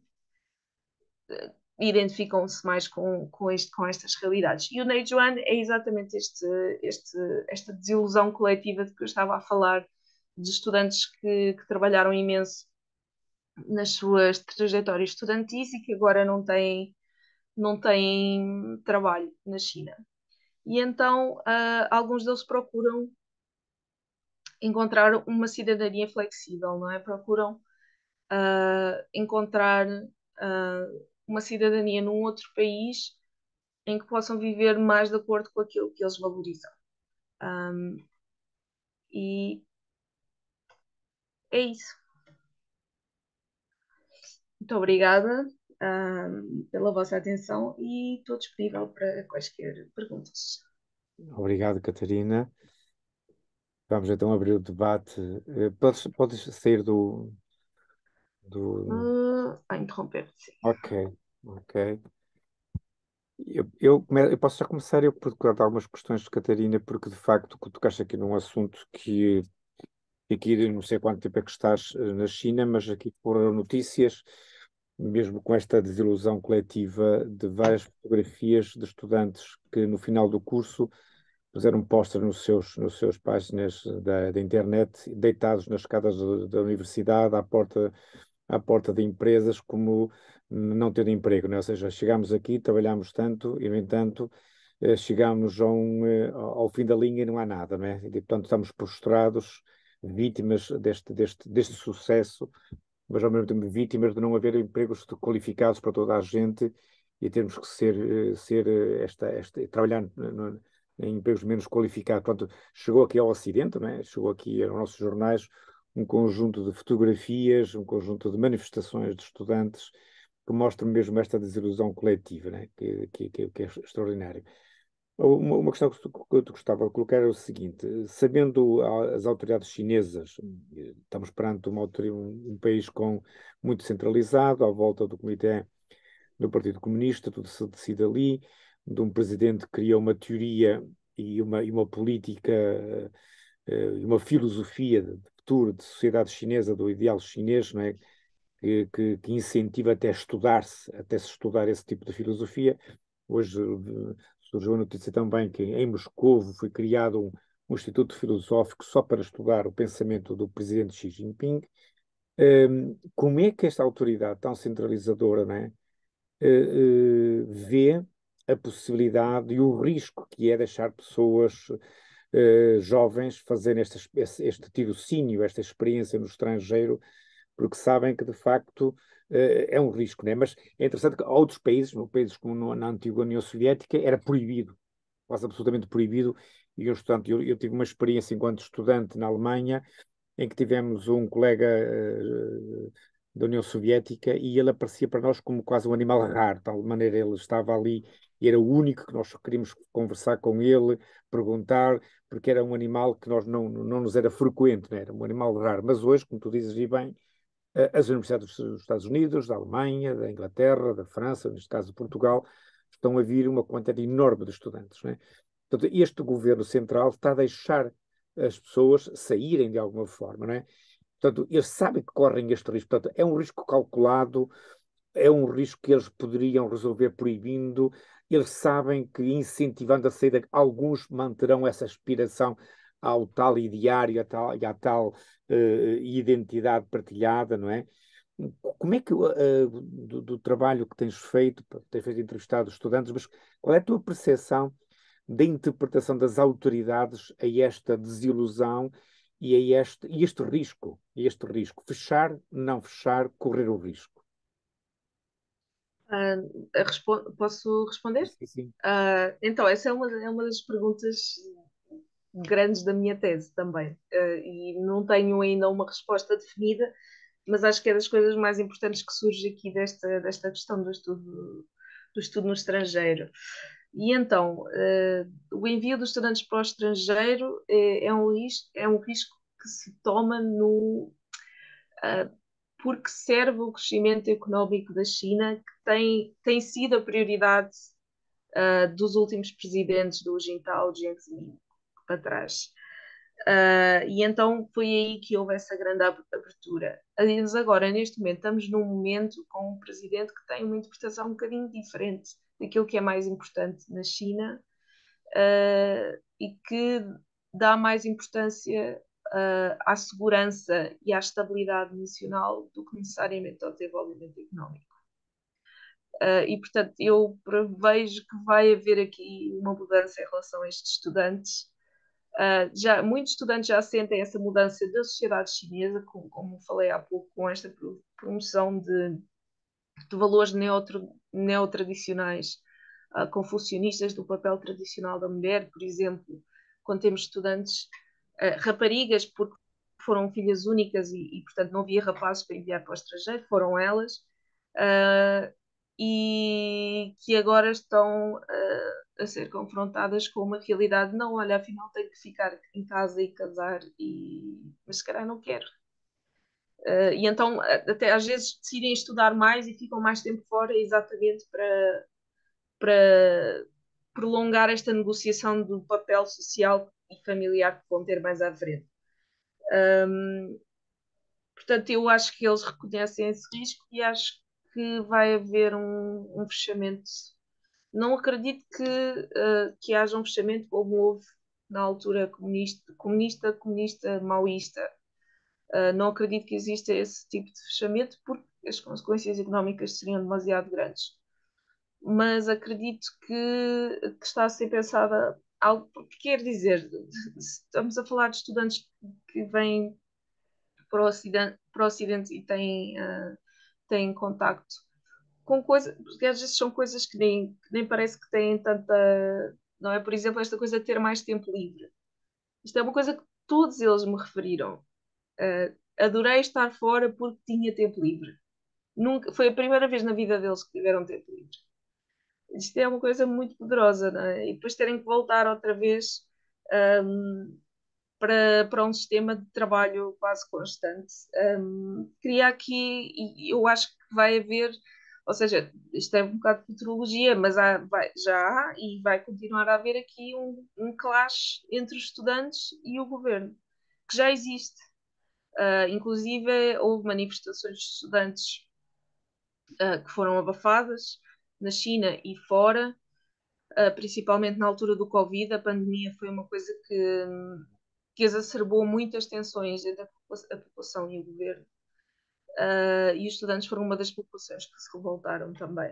identificam-se mais com, com, este, com estas realidades. E o Neijuan é exatamente este, este, esta desilusão coletiva de que eu estava a falar, de estudantes que, que trabalharam imenso nas suas trajetórias estudantis e que agora não têm, não têm trabalho na China. E então, ah, alguns deles procuram encontrar uma cidadania flexível, não é? Procuram ah, encontrar ah, uma cidadania num outro país em que possam viver mais de acordo com aquilo que eles valorizam. Um, e é isso. Muito obrigada um, pela vossa atenção e estou disponível para quaisquer perguntas. Obrigado, Catarina. Vamos então abrir o debate. Eh, Podes, podes sair do, do... Uh, a interromper, sim. Ok, ok. Eu, eu, come- eu posso já começar eu por colocar algumas questões de Catarina, porque de facto tu tocaste aqui num assunto que aqui não sei quanto tempo é que estás eh, na China, mas aqui foram notícias, mesmo com esta desilusão coletiva de várias fotografias de estudantes que no final do curso puseram postas nos seus, nos seus páginas da, da internet, deitados nas escadas da da universidade, à porta à porta de empresas como não ter emprego, né? Ou seja, chegamos aqui, trabalhamos tanto e, no entanto, eh, chegamos a um, eh, ao ao fim da linha e não há nada, né? E, portanto, estamos prostrados, vítimas deste, deste, deste sucesso, mas ao mesmo tempo vítimas de não haver empregos qualificados para toda a gente e termos que ser, eh, ser eh, esta, esta, trabalhar no- no- em empregos menos qualificados. Portanto, chegou aqui ao Ocidente, né? Chegou aqui aos nossos jornais um conjunto de fotografias, um conjunto de manifestações de estudantes que mostram mesmo esta desilusão coletiva, né? Que, que, que, que é extraordinário. Uma, uma questão que tu, que tu gostava de colocar é o seguinte: sabendo a- as autoridades chinesas, eh, estamos perante uma, autori- um, um país com muito centralizado, à volta do Comitê do Partido Comunista, tudo se decide ali, de um presidente que criou uma teoria e uma, e uma política eh, e uma filosofia de futuro de sociedade chinesa, do ideal chinês, não é? Que, que, que incentiva até estudar-se, até se estudar esse tipo de filosofia. Hoje eh, surgiu a notícia também que em Moscovo foi criado um, um instituto filosófico só para estudar o pensamento do presidente Xi Jinping. Um, como é que esta autoridade tão centralizadora, né, uh, uh, vê a possibilidade e o risco que é deixar pessoas uh, jovens fazerem este, este, este tirocínio, esta experiência no estrangeiro, porque sabem que de facto uh, é um risco, né? Mas é interessante que outros países, no, países como no, na antiga União Soviética, era proibido, quase absolutamente proibido. E eu, portanto, eu, eu tive uma experiência enquanto estudante na Alemanha, em que tivemos um colega uh, da União Soviética e ele aparecia para nós como quase um animal raro, de tal maneira ele estava ali e era o único que nós queríamos conversar com ele, perguntar, porque era um animal que nós não, não nos era frequente, né? Era um animal raro. Mas hoje, como tu dizes, e bem, as universidades dos Estados Unidos, da Alemanha, da Inglaterra, da França, neste caso de Portugal, estão a vir uma quantidade enorme de estudantes, né? Portanto, este governo central está a deixar as pessoas saírem de alguma forma, não é? Portanto, eles sabem que correm este risco. Portanto, é um risco calculado, é um risco que eles poderiam resolver proibindo. Eles sabem que incentivando a saída, alguns manterão essa aspiração ao tal ideário, à tal, e à tal uh, identidade partilhada, não é? Como é que, uh, do, do trabalho que tens feito, tens feito entrevistado estudantes, mas qual é a tua percepção da interpretação das autoridades a esta desilusão e a este, e este risco, e este risco? Fechar, não fechar, correr o risco. Uh, respo- posso responder? Sim, sim. Uh, então, essa é uma, é uma das perguntas grandes da minha tese também. Uh, e não tenho ainda uma resposta definida, mas acho que é das coisas mais importantes que surge aqui desta, desta questão do estudo, do estudo no estrangeiro. E então, uh, o envio dos estudantes para o estrangeiro é, é, um, risco, é um risco que se toma no, uh, porque serve o crescimento económico da China, que tem, tem sido a prioridade uh, dos últimos presidentes do Jintao Jiangzemin para trás. Uh, e então foi aí que houve essa grande abertura. Mas agora, neste momento, estamos num momento com um presidente que tem uma interpretação um bocadinho diferente daquilo que é mais importante na China uh, e que dá mais importância uh, à segurança e à estabilidade nacional do que necessariamente ao desenvolvimento económico. Uh, e, portanto, eu prevejo que vai haver aqui uma mudança em relação a estes estudantes. Uh, já, muitos estudantes já sentem essa mudança da sociedade chinesa, com, como falei há pouco, com esta promoção de, de valores neotro, neotradicionais, uh, confucionistas do papel tradicional da mulher, por exemplo, quando temos estudantes, uh, raparigas, porque foram filhas únicas e, e, portanto, não havia rapazes para enviar para o estrangeiro, foram elas. Uh, e que agora estão uh, a ser confrontadas com uma realidade, não, olha, afinal tenho que ficar em casa e casar, e... mas se calhar não quero. Uh, e então até às vezes decidem estudar mais e ficam mais tempo fora exatamente para, para prolongar esta negociação do papel social e familiar que vão ter mais à frente. Um, portanto, eu acho que eles reconhecem esse risco e acho que vai haver um, um fechamento. Não acredito que, uh, que haja um fechamento como houve na altura comunista, comunista, comunista maoísta. Uh, não acredito que exista esse tipo de fechamento porque as consequências económicas seriam demasiado grandes. Mas acredito que, que está a ser pensada algo, porque quer dizer, estamos a falar de estudantes que vêm para o Ocidente, para o Ocidente e têm, uh, têm contacto com coisas, porque às vezes são coisas que nem, que nem parece que têm tanta, não é? Por exemplo, esta coisa de ter mais tempo livre. Isto é uma coisa que todos eles me referiram. Uh, adorei estar fora porque tinha tempo livre. Nunca, foi a primeira vez na vida deles que tiveram tempo livre. Isto é uma coisa muito poderosa, não é? E depois terem que voltar outra vez um, para, para um sistema de trabalho quase constante. Um, cria aqui, e eu acho que vai haver, ou seja, isto é um bocado de futurologia, mas há, vai, já há e vai continuar a haver aqui um, um clash entre os estudantes e o governo, que já existe. Uh, inclusive, houve manifestações de estudantes uh, que foram abafadas na China e fora, uh, principalmente na altura do Covid. A pandemia foi uma coisa que, que exacerbou muitas tensões entre a população e o governo. Uh, e os estudantes foram uma das populações que se revoltaram também.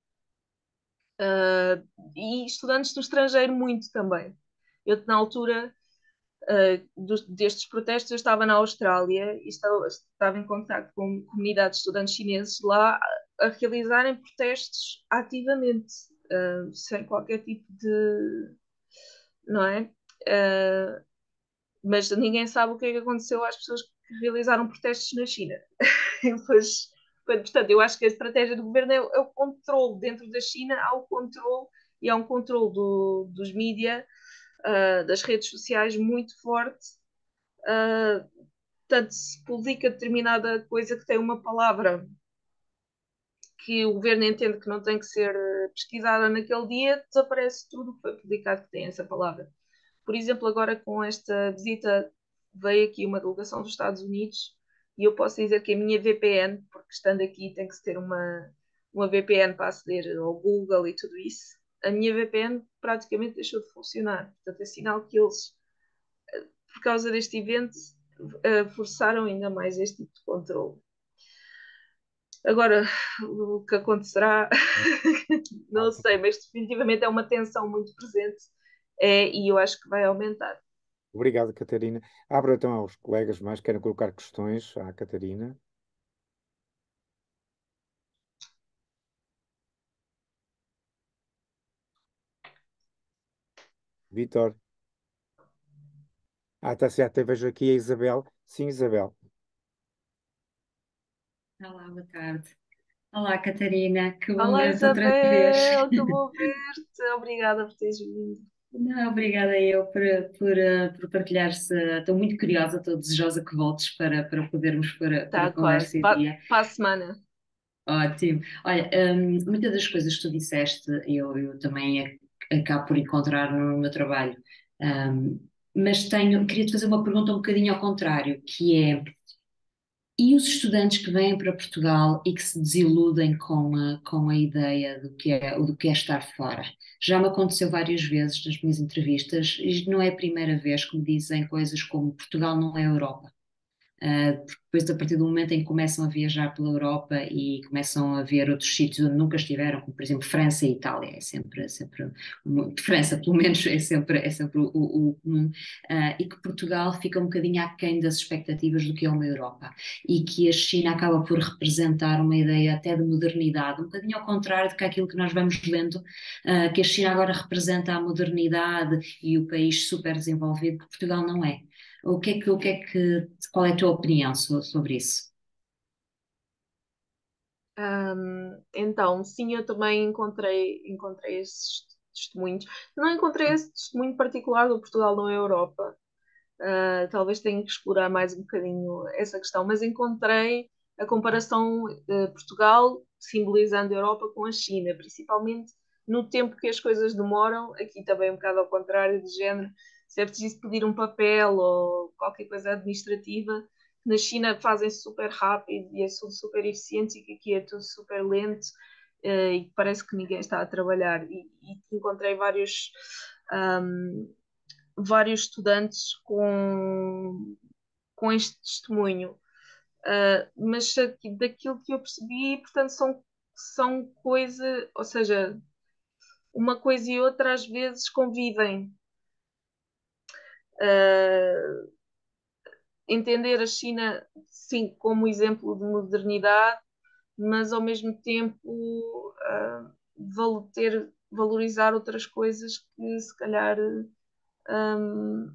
Uh, e estudantes do estrangeiro muito também. Eu, na altura uh, dos, destes protestos, eu estava na Austrália e estava, estava em contato com comunidades de estudantes chineses lá a, a realizarem protestos ativamente, uh, sem qualquer tipo de... não é? Uh, mas ninguém sabe o que é que aconteceu às pessoas que realizaram protestos na China. Pois, portanto, eu acho que a estratégia do governo é, é o controle. Dentro da China há o controle, e há um controle do, dos mídias, uh, das redes sociais muito forte. Uh, portanto, se publica determinada coisa que tem uma palavra que o governo entende que não tem que ser pesquisada naquele dia, desaparece tudo que foi publicado que tem essa palavra. Por exemplo, agora com esta visita veio aqui uma delegação dos Estados Unidos e eu posso dizer que a minha V P N, porque estando aqui tem que se ter uma, uma V P N para aceder ao Google e tudo isso, a minha V P N praticamente deixou de funcionar. Portanto, é sinal que eles, por causa deste evento, forçaram ainda mais este tipo de controle. Agora, o que acontecerá, não sei, mas definitivamente é uma tensão muito presente, é, e eu acho que vai aumentar. Obrigado, Catarina. Abro então aos colegas mais que querem colocar questões à Catarina. Vitor. Ah, está certo, eu vejo aqui a Isabel. Sim, Isabel. Olá, boa tarde. Olá, Catarina, que bom Olá, ver-te outra vez. Isabel, que bom ver-te. Obrigada por teres vindo. Não, obrigada eu por, por, por partilhares. Estou muito curiosa, estou desejosa que voltes para, para podermos pôr a, pôr a Está conversa quase. em Para dia. a semana. Ótimo. Olha, hum, muitas das coisas que tu disseste eu, eu também ac- acabo por encontrar no meu trabalho. Hum, mas tenho, queria-te fazer uma pergunta um bocadinho ao contrário, que é E os estudantes que vêm para Portugal e que se desiludem com a, com a ideia do que é, do que é estar fora. Já me aconteceu várias vezes nas minhas entrevistas, e não é a primeira vez que me dizem coisas como Portugal não é Europa. Uh, porque depois, a partir do momento em que começam a viajar pela Europa e começam a ver outros sítios onde nunca estiveram, como por exemplo França e Itália, é sempre, é sempre de França, pelo menos, é sempre, é sempre o, o, o comum, uh, e que Portugal fica um bocadinho aquém das expectativas do que é uma Europa, e que a China acaba por representar uma ideia até de modernidade, um bocadinho ao contrário do que aquilo que nós vamos lendo, uh, que a China agora representa a modernidade e o país super desenvolvido, que Portugal não é. O que é que, o que é que, qual é a tua opinião so- sobre isso? Ahm, então, sim, eu também encontrei, encontrei esses testemunhos. Não encontrei esse testemunho particular do Portugal não é Europa. Ah, talvez tenha que explorar mais um bocadinho essa questão, mas encontrei a comparação de Portugal simbolizando a Europa com a China, principalmente no tempo que as coisas demoram. Aqui também um bocado ao contrário, de género, se é preciso pedir um papel ou qualquer coisa administrativa, que na China fazem super rápido e é tudo super eficiente, e que aqui é tudo super lento, eh, e parece que ninguém está a trabalhar. E, e encontrei vários. Um, vários estudantes com, com este testemunho. Uh, mas daquilo que eu percebi, portanto, são, são coisas, ou seja, uma coisa e outra às vezes convivem. Uh, entender a China, sim, como exemplo de modernidade, mas ao mesmo tempo uh, val ter, valorizar outras coisas que se calhar um,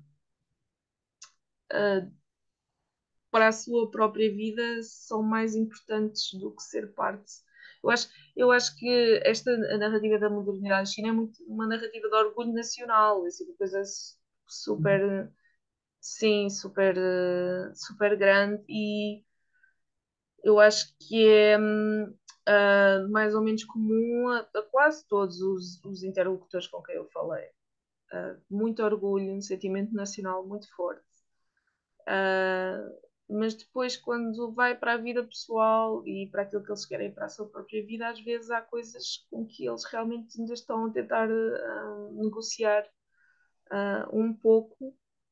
uh, para a sua própria vida são mais importantes do que ser parte. Eu acho, eu acho que esta a narrativa da modernidade china é muito uma narrativa de orgulho nacional, é assim, uma coisa super, sim, super, eh, super grande, e eu acho que é hum, ah, mais ou menos comum a, a quase todos os, os interlocutores com quem eu falei. Ah, muito orgulho, um sentimento nacional muito forte. Uh, mas depois, quando vai para a vida pessoal e para aquilo que eles querem para a sua própria vida, às vezes há coisas com que eles realmente ainda estão a tentar uh, negociar uh, um pouco.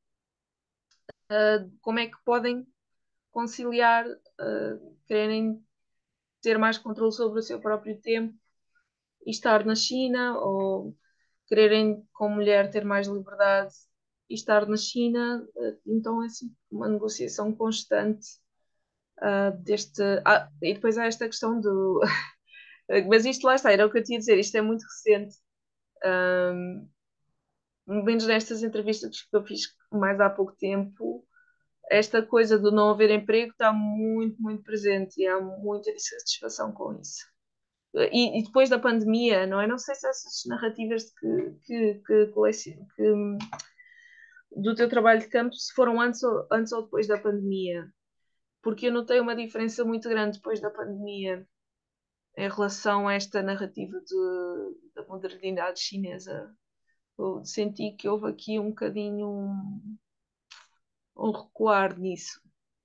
Uh, como é que podem conciliar, uh, querem ter mais controle sobre o seu próprio tempo e estar na China, ou quererem, como mulher, ter mais liberdade e estar na China. Uh, então é assim, uma negociação constante. Uh, deste, ah, e depois há esta questão do. Mas isto lá está, era o que eu tinha a dizer, isto é muito recente. Um, menos nestas entrevistas que eu fiz mais há pouco tempo, esta coisa do não haver emprego está muito, muito presente, e há muita insatisfação com isso. E, e depois da pandemia, não é? Não sei se essas narrativas que, que, que, que do teu trabalho de campo se foram antes ou, antes ou depois da pandemia, porque eu notei uma diferença muito grande depois da pandemia em relação a esta narrativa de, da modernidade chinesa. Eu senti que houve aqui um bocadinho um, um recuar nisso.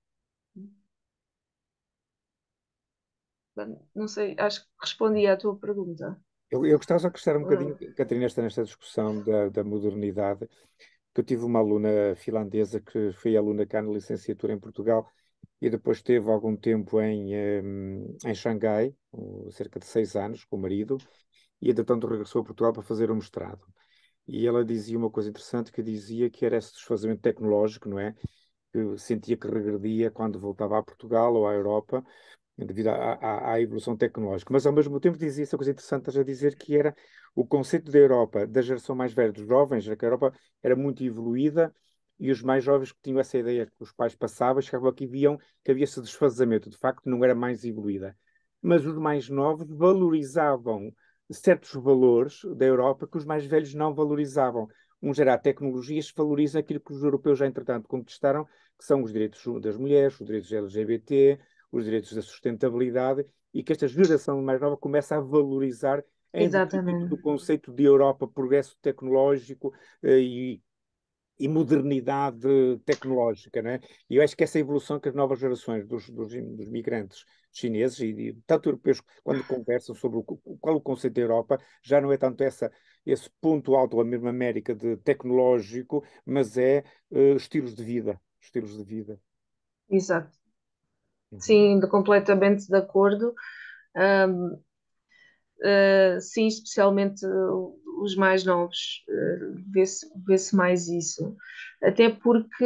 Não sei, acho que respondi à tua pergunta. Eu, eu gostava só de acrescentar um Não. bocadinho, Catarina, esta, nesta discussão da, da modernidade, que eu tive uma aluna finlandesa que foi aluna cá na licenciatura em Portugal e depois teve algum tempo em, em, em Xangai, cerca de seis anos, com o marido, e entretanto regressou a Portugal para fazer o mestrado. E ela dizia uma coisa interessante, que dizia que era esse desfazamento tecnológico, não é? Que sentia que regredia quando voltava a Portugal ou à Europa, devido à, à, à evolução tecnológica. Mas, ao mesmo tempo, dizia essa coisa interessante, estás a dizer que era o conceito da Europa, da geração mais velha, dos jovens, que a Europa era muito evoluída, e os mais jovens que tinham essa ideia que os pais passavam, chegavam aqui e viam que havia esse desfazamento, de facto, não era mais evoluída. Mas os mais novos valorizavam certos valores da Europa que os mais velhos não valorizavam. Um era a tecnologia, se valoriza aquilo que os europeus já, entretanto, conquistaram, que são os direitos das mulheres, os direitos L G B T, os direitos da sustentabilidade, e que esta geração mais nova começa a valorizar em detrimento do Exatamente. conceito de Europa, progresso tecnológico eh, e, e modernidade tecnológica, né? E eu acho que essa evolução que as novas gerações dos, dos, dos migrantes chineses e de, tanto europeus, quando conversam sobre o, qual o conceito da Europa, já não é tanto essa, esse ponto alto, ou a mesma América, de tecnológico, mas é uh, estilos de vida, estilos de vida. Exato. Uhum. Sim, de- completamente de acordo. Ahm, ah, sim, especialmente uh, os mais novos, uh, vê-se, vê-se mais isso. Até porque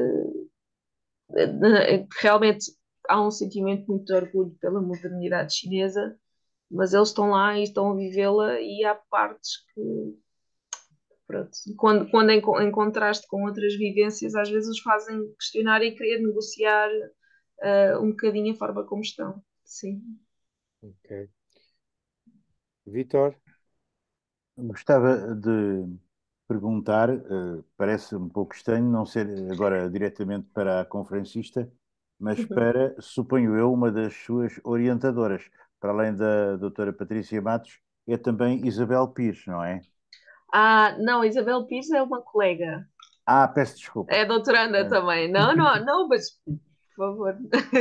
uh, realmente há um sentimento muito de orgulho pela modernidade chinesa, mas eles estão lá e estão a vivê-la, e há partes que, pronto, quando, quando em, em contraste com outras vivências, às vezes os fazem questionar e querer negociar uh, um bocadinho a forma como estão. Sim. Ok. Vitor? Gostava de perguntar, eh, parece um pouco estranho não ser agora diretamente para a conferencista, mas para, suponho eu, uma das suas orientadoras, para além da doutora Patrícia Matos, é também Isabel Pires, não é? Ah, não, Isabel Pires é uma colega. Ah, peço desculpa. É doutoranda Eh, também. Não, não, não, mas por favor.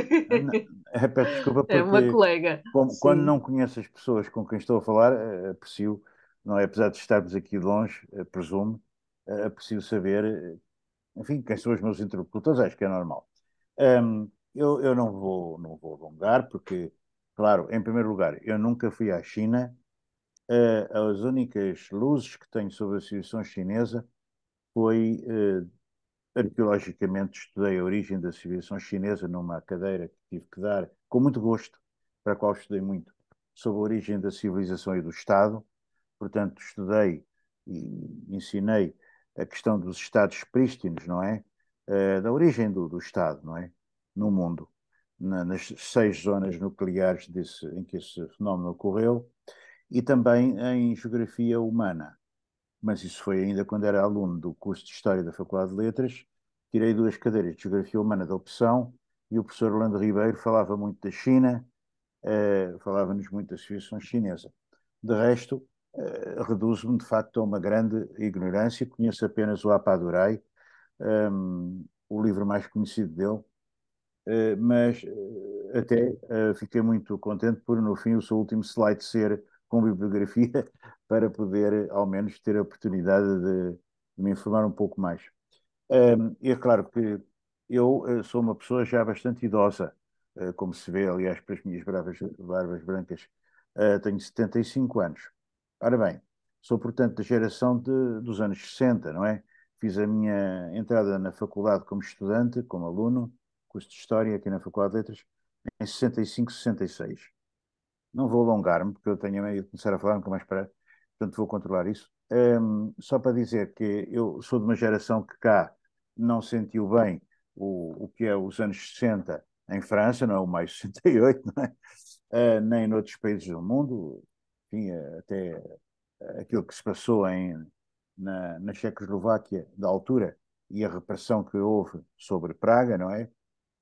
eh, Peço desculpa É uma porque, colega. como- quando Sim. não conheço as pessoas com quem estou a falar, eh, aprecio, não é? Apesar de estarmos aqui longe, eh, presumo, eh, aprecio saber, eh, enfim, quem são os meus interlocutores, acho que é normal. Hum, eu, eu não vou, não vou alongar, porque, claro, em primeiro lugar, eu nunca fui à China. Eh, as únicas luzes que tenho sobre a civilização chinesa foi, eh, arqueologicamente, estudei a origem da civilização chinesa numa cadeira que tive que dar, com muito gosto, para a qual estudei muito, sobre a origem da civilização e do Estado. Portanto, estudei e ensinei a questão dos estados prístinos, não é? Eh, da origem do, do Estado, não é? No mundo, na- nas seis zonas nucleares desse, em que esse fenómeno ocorreu, e também em geografia humana. Mas isso foi ainda quando era aluno do curso de História da Faculdade de Letras. Tirei duas cadeiras de Geografia Humana da opção, e o professor Orlando Ribeiro falava muito da China, eh, falava-nos muito da civilização chinesa. De resto, eh, reduzo-me de facto a uma grande ignorância. Conheço apenas o Apadurai, um, o livro mais conhecido dele, eh, mas eh, até eh, fiquei muito contente por, no fim, o seu último slide ser com bibliografia, para poder, ao menos, ter a oportunidade de, de me informar um pouco mais. Um, e é claro que eu uh, sou uma pessoa já bastante idosa, uh, como se vê, aliás, pelas minhas bravas, barbas brancas. Uh, tenho setenta e cinco anos. Ora bem, sou, portanto, da geração de, dos anos sessenta, não é? Fiz a minha entrada na faculdade como estudante, como aluno, curso de História aqui na Faculdade de Letras, em sessenta e cinco, sessenta e seis. Não vou alongar-me, porque eu tenho a meio de começar a falar, nunca mais parar, portanto vou controlar isso. Um, só para dizer que eu sou de uma geração que cá não sentiu bem o, o que é os anos sessenta em França, não é o maio de sessenta e oito, não é? Uh, nem noutros países do mundo, enfim, até aquilo que se passou em, na, na Checoslováquia da altura, e a repressão que houve sobre Praga, não é?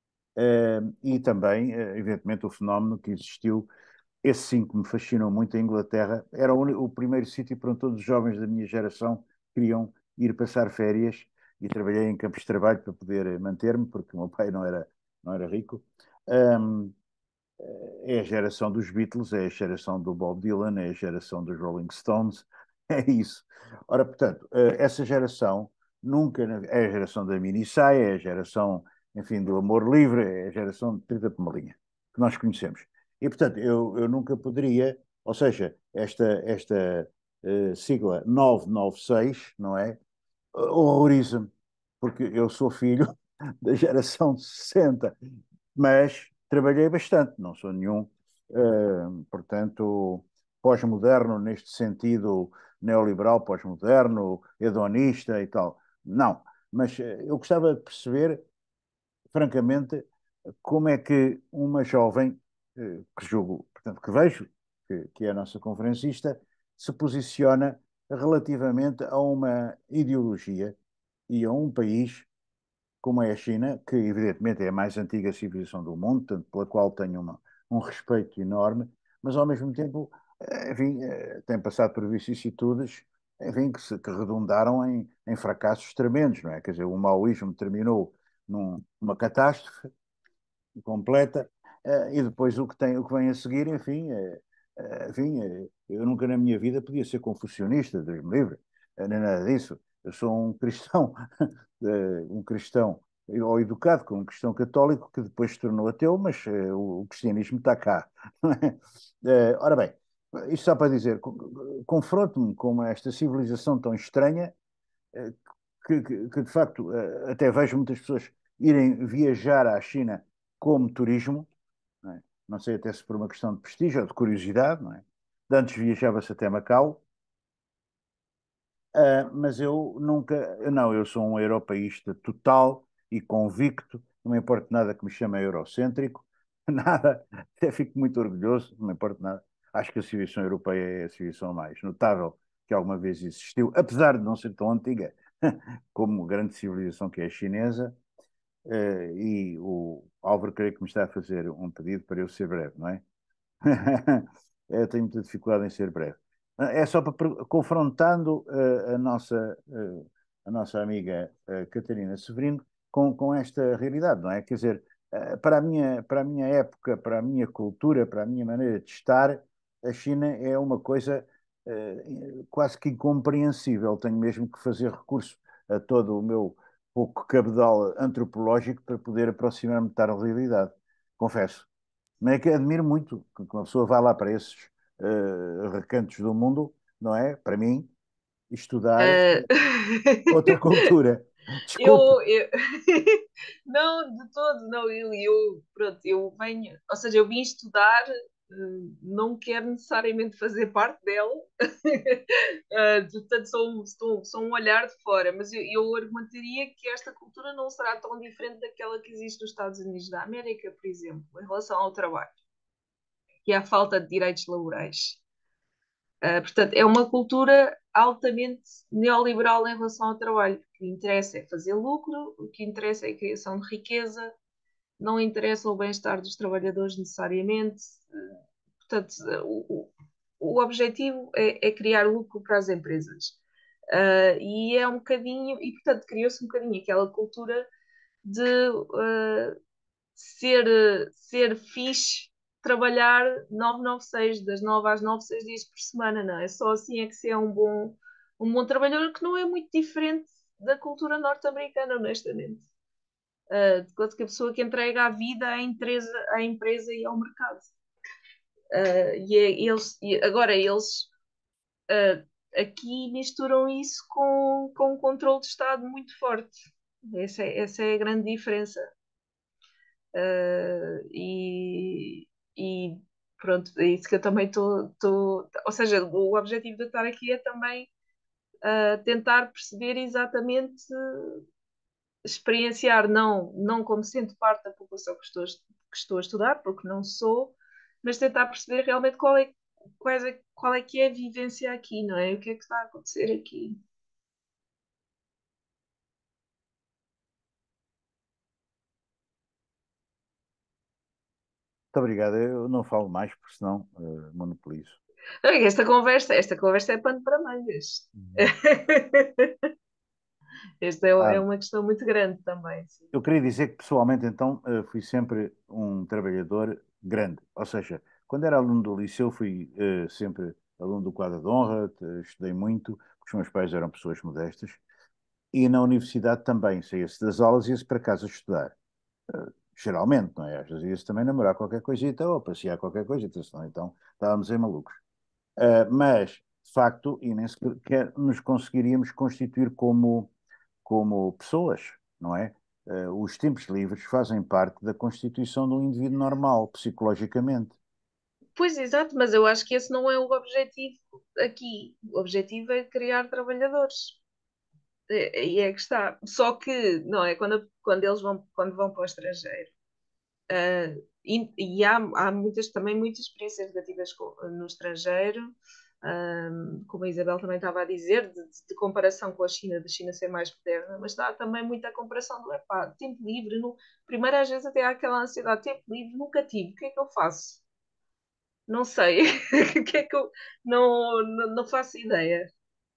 Uh, e também, uh, evidentemente, o fenómeno que existiu, esse sim que me fascinou muito. A Inglaterra era o, uni- o primeiro sítio para onde todos os jovens da minha geração queriam ir passar férias, e trabalhei em campos de trabalho para poder eh, manter-me, porque o meu pai não era, não era rico. Um, é a geração dos Beatles, é a geração do Bob Dylan, é a geração dos Rolling Stones, é isso. Ora, portanto, eh, essa geração nunca, é a geração da mini saia, é a geração, enfim, do amor livre, é a geração de trinta por uma linha, que nós conhecemos. E, portanto, eu, eu nunca poderia, ou seja, esta, esta eh, sigla novecentos e noventa e seis, não é? Horroriza-me, porque eu sou filho da geração de sessenta, mas trabalhei bastante, não sou nenhum, eh, portanto, pós-moderno neste sentido neoliberal, pós-moderno, hedonista e tal. Não, mas eh, eu gostava de perceber, francamente, como é que uma jovem, eh, que julgo, portanto, que vejo, que, que é a nossa conferencista, se posiciona relativamente a uma ideologia e a um país como é a China, que evidentemente é a mais antiga civilização do mundo, tanto pela qual tenho uma, um respeito enorme, mas ao mesmo tempo, eh, enfim, eh, tem passado por vicissitudes enfim, que, se, que redundaram em, em fracassos tremendos, não é? Quer dizer, o maoísmo terminou num, numa catástrofe completa, eh, e depois o que tem, o que vem a seguir, enfim, eh, eh, enfim, eh, eu nunca na minha vida podia ser confucionista, Deus me livre, eh, nem nada disso. Eu sou um cristão, eh, um cristão ou educado como um cristão católico que depois se tornou ateu, mas eh, o, o cristianismo está cá. Não é? Eh, ora bem, isto só para dizer, co- confronto-me com esta civilização tão estranha, eh, que, que- que, de facto eh, até vejo muitas pessoas irem viajar à China como turismo, não é? Não sei até se por uma questão de prestígio ou de curiosidade, não é? De antes viajava-se até Macau, ah, mas eu nunca, não, eu sou um europeísta total e convicto, não me importa nada que me chame eurocêntrico, nada, até fico muito orgulhoso, não me importa nada. Acho que a civilização europeia é a civilização mais notável que alguma vez existiu, apesar de não ser tão antiga como a grande civilização que é a chinesa. Eh, e o Álvaro creio que me está a fazer um pedido para eu ser breve, não é? Eu tenho muita dificuldade em ser breve. É só para per- confrontando eh, a nossa, eh, a nossa amiga eh, Catarina Severino com, com esta realidade, não é? Quer dizer, eh, para a minha, para a minha época, para a minha cultura, para a minha maneira de estar, a China é uma coisa eh, quase que incompreensível. Tenho mesmo que fazer recurso a todo o meu pouco cabedal antropológico para poder aproximar-me de tal realidade. Confesso. Não é que admiro muito que uma pessoa vá lá para esses eh, recantos do mundo, não é? Para mim, estudar Uh, outra cultura. Desculpe. eu, eu... não, de todo, não, eu, eu, pronto, eu venho, ou seja, eu vim estudar, uh, não quero necessariamente fazer parte dela, uh, portanto, sou, sou, sou um olhar de fora, mas eu, eu argumentaria que esta cultura não será tão diferente daquela que existe nos Estados Unidos da América, por exemplo, em relação ao trabalho, que é a falta de direitos laborais. Uh, portanto, é uma cultura altamente neoliberal em relação ao trabalho. O que interessa é fazer lucro, o que interessa é a criação de riqueza, não interessa o bem-estar dos trabalhadores necessariamente. Uh, portanto, uh, o, o objetivo é, é, criar lucro para as empresas. Uh, e é um bocadinho, e portanto, criou-se um bocadinho aquela cultura de uh, ser, ser fixe trabalhar nove nove seis das nove às nove seis dias por semana, não é? Só assim é que se é um bom, um bom trabalhador, que não é muito diferente da cultura norte-americana, honestamente. Uh, de coisa que a pessoa que entrega a vida à empresa, à empresa e ao mercado. Uh, e, é, eles, e agora eles uh, aqui misturam isso com, com um controle de Estado muito forte. Essa é, essa é a grande diferença. Uh, e, e pronto, é isso que eu também estou. Ou seja, o objetivo de eu estar aqui é também uh, tentar perceber exatamente, uh, experienciar, não, não como sendo parte da população que estou, que estou a estudar, porque não sou, mas tentar perceber realmente qual é, quais é, qual é que é a vivência aqui, não é? O que é que está a acontecer aqui. Muito obrigado. Eu não falo mais, porque senão eh, monopolizo. Esta conversa, esta conversa é pano para mangas. Uhum. Esta é, Ah, é uma questão muito grande também. Sim. eu queria dizer que, pessoalmente, então, eh, fui sempre um trabalhador grande. Ou seja, quando era aluno do liceu, fui eh, sempre aluno do quadro de honra, te- estudei muito, porque os meus pais eram pessoas modestas. E na universidade também, saía-se das aulas e ia-se para casa estudar. Eh, geralmente, não é? Às vezes ia-se também namorar qualquer coisita ou passear qualquer coisita, senão então estávamos em malucos. Eh, mas, de facto, e nem sequer nos conseguiríamos constituir como, como pessoas, não é? Eh, os tempos livres fazem parte da constituição de um indivíduo normal, psicologicamente. Pois, exato, mas eu acho que esse não é o objetivo aqui. O objetivo é criar trabalhadores. É- E é que está. Só que, não é? Quando, quando eles vão, quando vão para o estrangeiro. ah, e e há, há muitas, também muitas experiências negativas co- no estrangeiro, ah, como a Isabel também estava a dizer, de, de comparação com a China, da China ser mais moderna, mas dá também muita comparação do epá, tempo livre. No, primeiro, às vezes, até há aquela ansiedade: tempo livre, nunca tive, o que é que eu faço? Não sei. O que é que eu. Não, não, não faço ideia.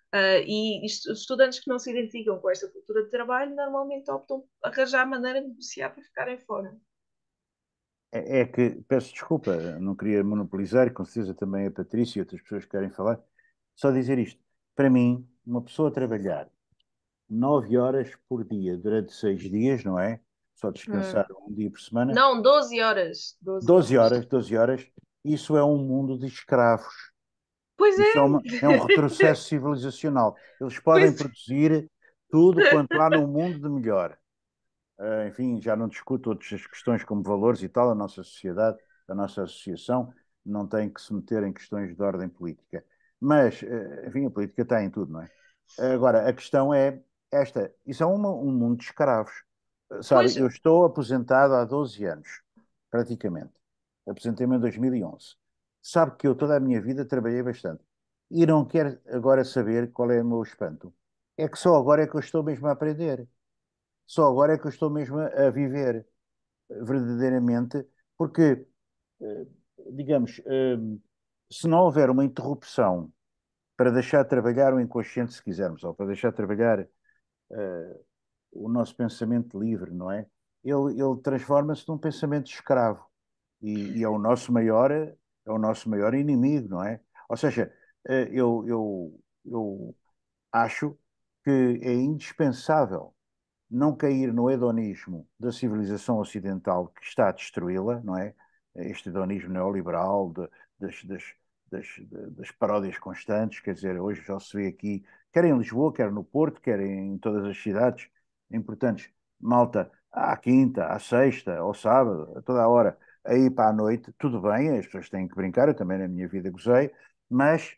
Uh, e isto- os estudantes que não se identificam com esta cultura de trabalho normalmente optam por arranjar maneira de negociar para ficarem fora. É, é que, peço desculpa, não queria monopolizar, e com certeza também a Patrícia e outras pessoas que querem falar, só dizer isto. Para mim, uma pessoa trabalhar nove horas por dia durante seis dias, não é? Só Hum. descansar um dia por semana, Não, doze horas. doze doze horas. horas, doze horas, isso é um mundo de escravos. Pois Isso é, é, uma- é um retrocesso civilizacional. Eles podem pois produzir tudo quanto há no mundo de melhor. Uh, enfim, já não discuto outras questões como valores e tal, a nossa sociedade, a nossa associação não tem que se meter em questões de ordem política. Mas, uh, enfim, a política está em tudo, não é? Agora, a questão é esta: isso é uma- um mundo de escravos. Uh, pois, sabe, eu estou aposentado há doze anos, praticamente. Aposentei-me em dois mil e onze. Sabe que eu toda a minha vida trabalhei bastante. E não quero agora saber qual é o meu espanto. É que só agora é que eu estou mesmo a aprender. Só agora é que eu estou mesmo a, a viver eh, verdadeiramente, porque, eh, digamos, eh, se não houver uma interrupção para deixar trabalhar o inconsciente, se quisermos, ou para deixar trabalhar eh, o nosso pensamento livre, não é? Ele, ele transforma-se num pensamento escravo e, e é o nosso maior, é o nosso maior inimigo, não é? Ou seja, eh, eu, eu, eu acho que é indispensável não cair no hedonismo da civilização ocidental que está a destruí-la, não é? Este hedonismo neoliberal de, das, das, das, das paródias constantes, quer dizer, hoje já se vê aqui, quer em Lisboa, quer no Porto, quer em todas as cidades importantes, malta, à quinta, à sexta, ao sábado, a toda a hora, aí para a noite, tudo bem, as pessoas têm que brincar, eu também na minha vida gozei, mas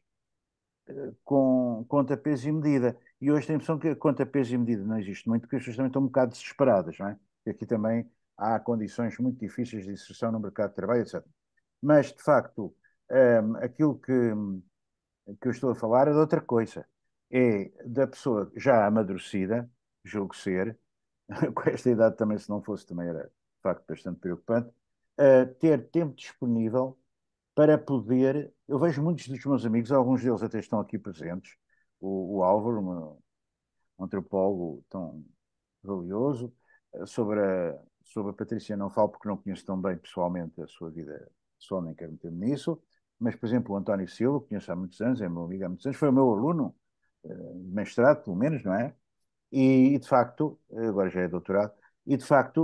com conta, peso e medida. E hoje tem a impressão que a conta, peso e medida não existe muito, porque as pessoas também estão um bocado desesperadas, não é? E aqui também há condições muito difíceis de inserção no mercado de trabalho, etcétera. Mas, de facto, um, aquilo que, que eu estou a falar é de outra coisa. É da pessoa já amadurecida, julgo ser, com esta idade também, se não fosse, também era, de facto, bastante preocupante, uh, ter tempo disponível para poder. Eu vejo muitos dos meus amigos, alguns deles até estão aqui presentes. O, o Álvaro, um, um antropólogo tão valioso, eh, sobre a, sobre a Patrícia não falo porque não conheço tão bem pessoalmente a sua vida pessoal, nem quero meter-me nisso. Mas, por exemplo, o António Silva, que conheço há muitos anos, é meu amigo há muitos anos, foi o meu aluno, eh, de mestrado, pelo menos, não é? E, e, de facto, agora já é doutorado, e de facto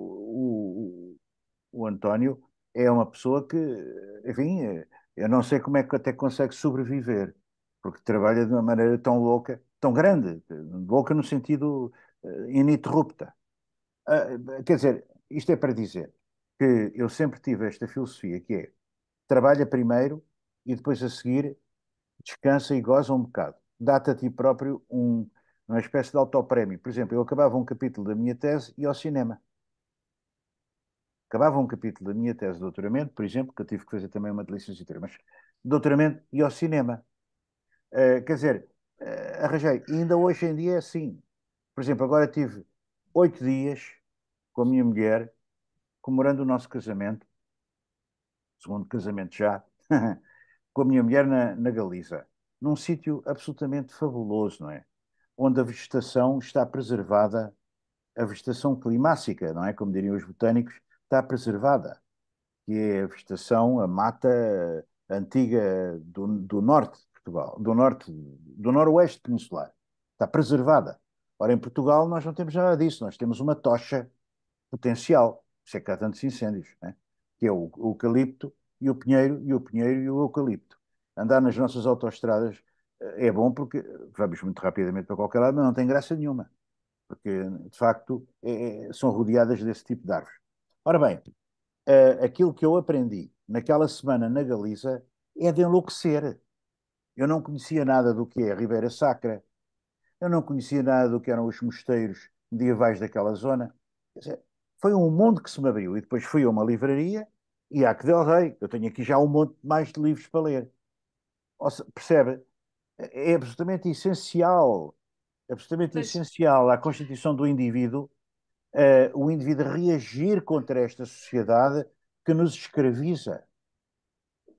o, o António é uma pessoa que, enfim, eh, eu não sei como é que até consegue sobreviver, porque trabalha de uma maneira tão louca, tão grande, louca no sentido eh, ininterrupta. Ah, quer dizer, isto é para dizer que eu sempre tive esta filosofia que é trabalha primeiro e depois a seguir descansa e goza um bocado. Dá-te a ti próprio um, uma espécie de autoprémio. Por exemplo, eu acabava um capítulo da minha tese e ia ao cinema. Acabava um capítulo da minha tese de doutoramento, por exemplo, que eu tive que fazer também uma de licenciatura, mas doutoramento e ao cinema. Uh, quer dizer, uh, arranjei. E ainda hoje em dia é assim. Por exemplo, agora tive oito dias com a minha mulher, comemorando o nosso casamento, segundo casamento já, com a minha mulher na, na Galiza, num sítio absolutamente fabuloso, não é? Onde a vegetação está preservada, a vegetação climática, não é? Como diriam os botânicos, está preservada. Que é a vegetação, a mata antiga do, do norte de Portugal, do norte, do noroeste peninsular. Está preservada. Ora, em Portugal nós não temos nada disso, nós temos uma tocha potencial, por isso é que há tantos incêndios, né? Que é o, o eucalipto e o pinheiro, e o pinheiro e o eucalipto. Andar nas nossas autoestradas eh, é bom porque vamos muito rapidamente para qualquer lado, mas não tem graça nenhuma, porque de facto é, é, são rodeadas desse tipo de árvores. Ora bem, uh, aquilo que eu aprendi naquela semana na Galiza é de enlouquecer. Eu não conhecia nada do que é a Ribeira Sacra, eu não conhecia nada do que eram os mosteiros medievais daquela zona. Quer dizer, foi um mundo que se me abriu. E depois fui a uma livraria e há que del Rei. Eu tenho aqui já um monte mais de livros para ler. Ou se, percebe? É absolutamente essencial, absolutamente pois, essencial à constituição do indivíduo, uh, o indivíduo reagir contra esta sociedade que nos escraviza.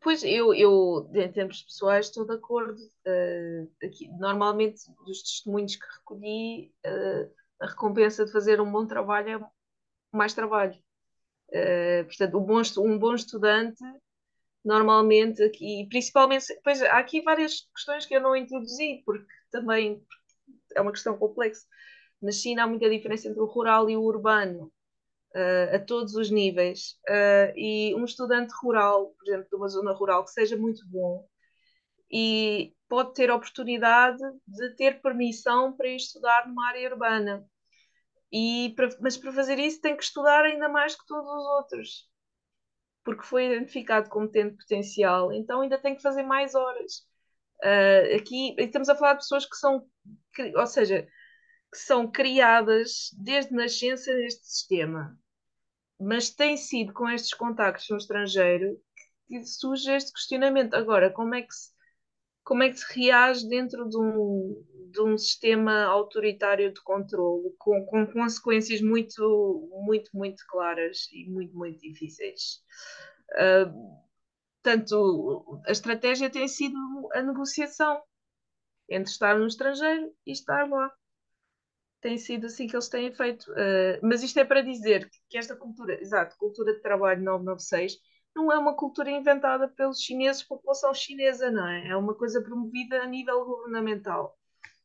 Pois eu, eu, em termos pessoais, estou de acordo. Uh, aqui, normalmente, dos testemunhos que recolhi, uh, a recompensa de fazer um bom trabalho é mais trabalho. Uh, portanto, um bom, um bom estudante, normalmente, aqui, principalmente, pois, há aqui várias questões que eu não introduzi, porque também é uma questão complexa. Na China há muita diferença entre o rural e o urbano. Uh, a todos os níveis. Uh, e um estudante rural, por exemplo, de uma zona rural que seja muito bom e pode ter a oportunidade de ter permissão para ir estudar numa área urbana. E para, mas para fazer isso tem que estudar ainda mais que todos os outros, porque foi identificado como tendo potencial, então ainda tem que fazer mais horas. Uh, aqui estamos a falar de pessoas que são, ou seja, que são criadas desde nascença neste sistema, mas tem sido com estes contactos no estrangeiro que surge este questionamento. Agora, como é que se, como é que se reage dentro de um, de um sistema autoritário de controle, com, com consequências muito, muito, muito claras e muito, muito difíceis? Uh, portanto, a estratégia tem sido a negociação entre estar no estrangeiro e estar lá. Tem sido assim que eles têm feito. Uh, mas isto é para dizer que esta cultura, exato, cultura de trabalho novecentos e noventa e seis, não é uma cultura inventada pelos chineses, população chinesa, não é? É uma coisa promovida a nível governamental.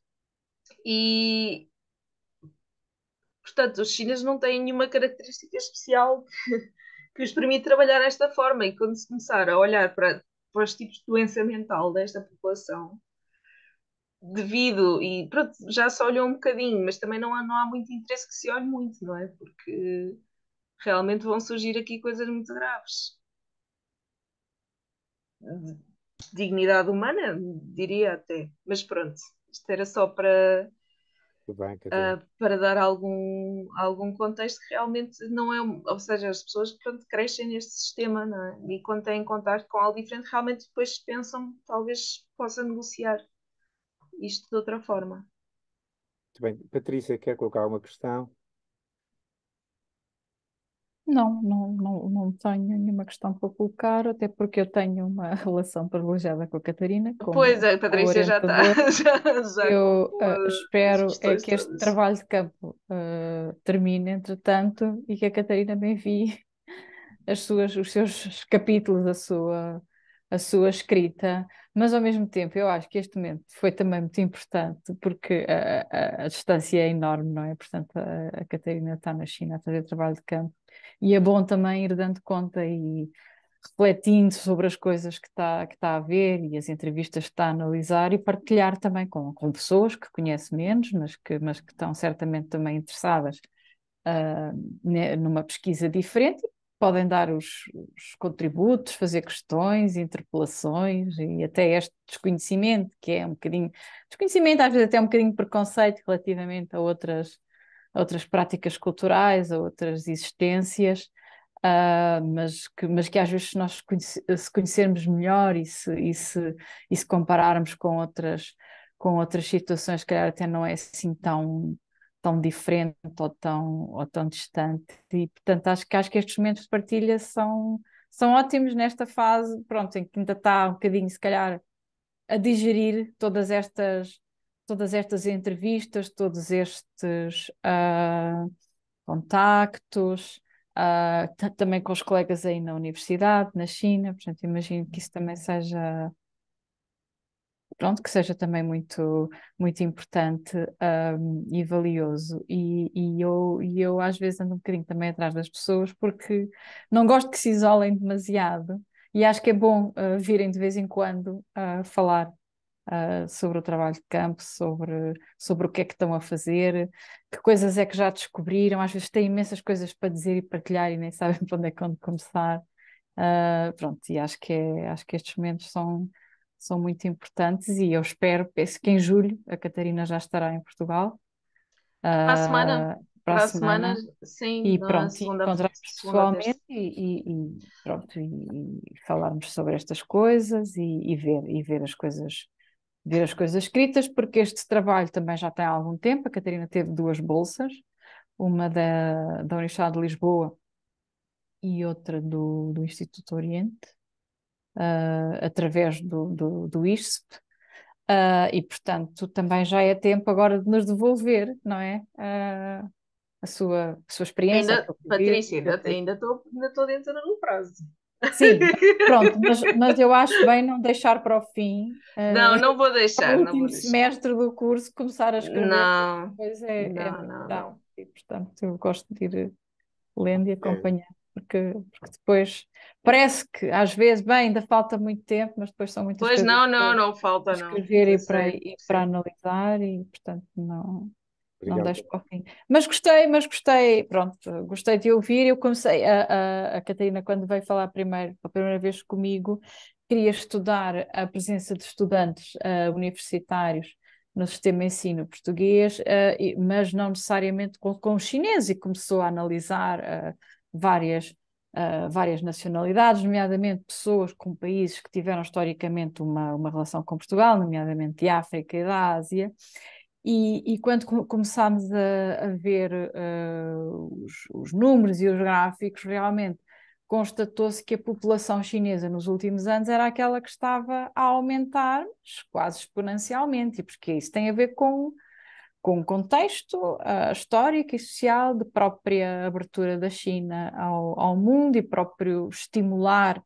E, portanto, os chineses não têm nenhuma característica especial que, que os permite trabalhar desta forma. E quando se começar a olhar para, para os tipos de doença mental desta população, devido, e pronto, já se olhou um bocadinho, mas também não há, não há muito interesse que se olhe muito, não é? Porque realmente vão surgir aqui coisas muito graves. De dignidade humana, diria até. Mas pronto, isto era só para, Tudo bem, Catarina. uh, para dar algum, algum contexto que realmente não é, ou seja, as pessoas pronto, crescem neste sistema, não é? E quando têm contato com algo diferente, realmente depois pensam, talvez possa negociar isto de outra forma. Muito bem. Patrícia, quer colocar alguma questão? Não, não, não, não tenho nenhuma questão para colocar, até porque eu tenho uma relação privilegiada com a Catarina, Pois como é, a Patrícia já está, orientadora. já, já Eu com ah, uh, as espero é questões que este todas. trabalho de campo ah, termine, entretanto, e que a Catarina me envie as suas, os seus capítulos, a sua, a sua escrita, mas ao mesmo tempo eu acho que este momento foi também muito importante porque a, a, a distância é enorme, não é? Portanto, a, a Catarina está na China a fazer trabalho de campo e é bom também ir dando conta e refletindo sobre as coisas que está que está a ver e as entrevistas que está a analisar e partilhar também com, com pessoas que conhece menos, mas que, mas que estão certamente também interessadas ah, ne- numa pesquisa diferente, podem dar os, os contributos, fazer questões, interpelações e até este desconhecimento, que é um bocadinho, desconhecimento, às vezes até um bocadinho de preconceito relativamente a outras, a outras práticas culturais, a outras existências. ah, mas, que, mas que às vezes se nós conhece- se conhecermos melhor e se, e se, e se compararmos com outras, com outras situações, se calhar até não é assim tão tão diferente ou tão, ou tão distante. E, portanto, acho que, acho que estes momentos de partilha são, são ótimos nesta fase, pronto, em que ainda está um bocadinho, se calhar, a digerir todas estas, todas estas entrevistas, todos estes ah, contactos, ah, ta- também com os colegas aí na universidade, na China, portanto, imagino que isso também seja pronto, que seja também muito, muito importante, um, e valioso. E, e eu, e eu às vezes ando um bocadinho também atrás das pessoas porque não gosto que se isolem demasiado e acho que é bom uh, virem de vez em quando uh, falar uh, sobre o trabalho de campo, sobre, sobre o que é que estão a fazer, que coisas é que já descobriram, às vezes têm imensas coisas para dizer e partilhar e nem sabem por onde é que onde começar. Uh, pronto, e acho que, é, acho que estes momentos são, são muito importantes e eu espero, penso que em julho a Catarina já estará em Portugal, Para a semana, uh, para a para a semana, semana, sim, e na pronto, e segunda, encontrarmos segunda ou terça. pessoalmente e, e- e pronto, e, e falarmos sobre estas coisas e, e ver, e ver as coisas, ver as coisas escritas, porque este trabalho também já tem há algum tempo, a Catarina teve duas bolsas, uma da, da Universidade de Lisboa e outra do, do Instituto Oriente. uh, através do, do, do I S P, uh, e portanto também já é tempo agora de nos devolver, não é? Uh, a sua, a sua experiência, Ainda, aquilo que viu. Patrícia, ainda ainda estou ainda estou dentro do prazo. Sim, pronto, mas, mas eu acho bem não deixar para o fim, Não, uh, não vou para deixar, o não vou último deixar. semestre do curso, começar a escrever, porque Não, depois é, é não, muito não, não. não. E portanto eu gosto de ir lendo e É, acompanhando, porque, porque depois parece que às vezes, bem, ainda falta muito tempo, mas depois são muitas Pois coisas não, não, para não falta, não. escrever Eu e para, sei, e para percebo. analisar e portanto não. Não obrigado. deixo para o fim. Mas gostei, mas gostei, pronto, gostei de ouvir. Eu comecei, a, a, a Catarina, quando veio falar primeiro, pela primeira vez comigo, queria estudar a presença de estudantes uh, universitários no sistema de ensino português, uh, e, mas não necessariamente com, com os chineses, e começou a analisar uh, várias, uh, várias nacionalidades, nomeadamente pessoas com países que tiveram historicamente uma, uma relação com Portugal, nomeadamente de África e da Ásia. E, e quando co- começámos a, a ver uh, os, os números e os gráficos, realmente constatou-se que a população chinesa nos últimos anos era aquela que estava a aumentar, mas quase exponencialmente, e porque isso tem a ver com, com o contexto uh, histórico e social de própria abertura da China ao, ao mundo e próprio estimular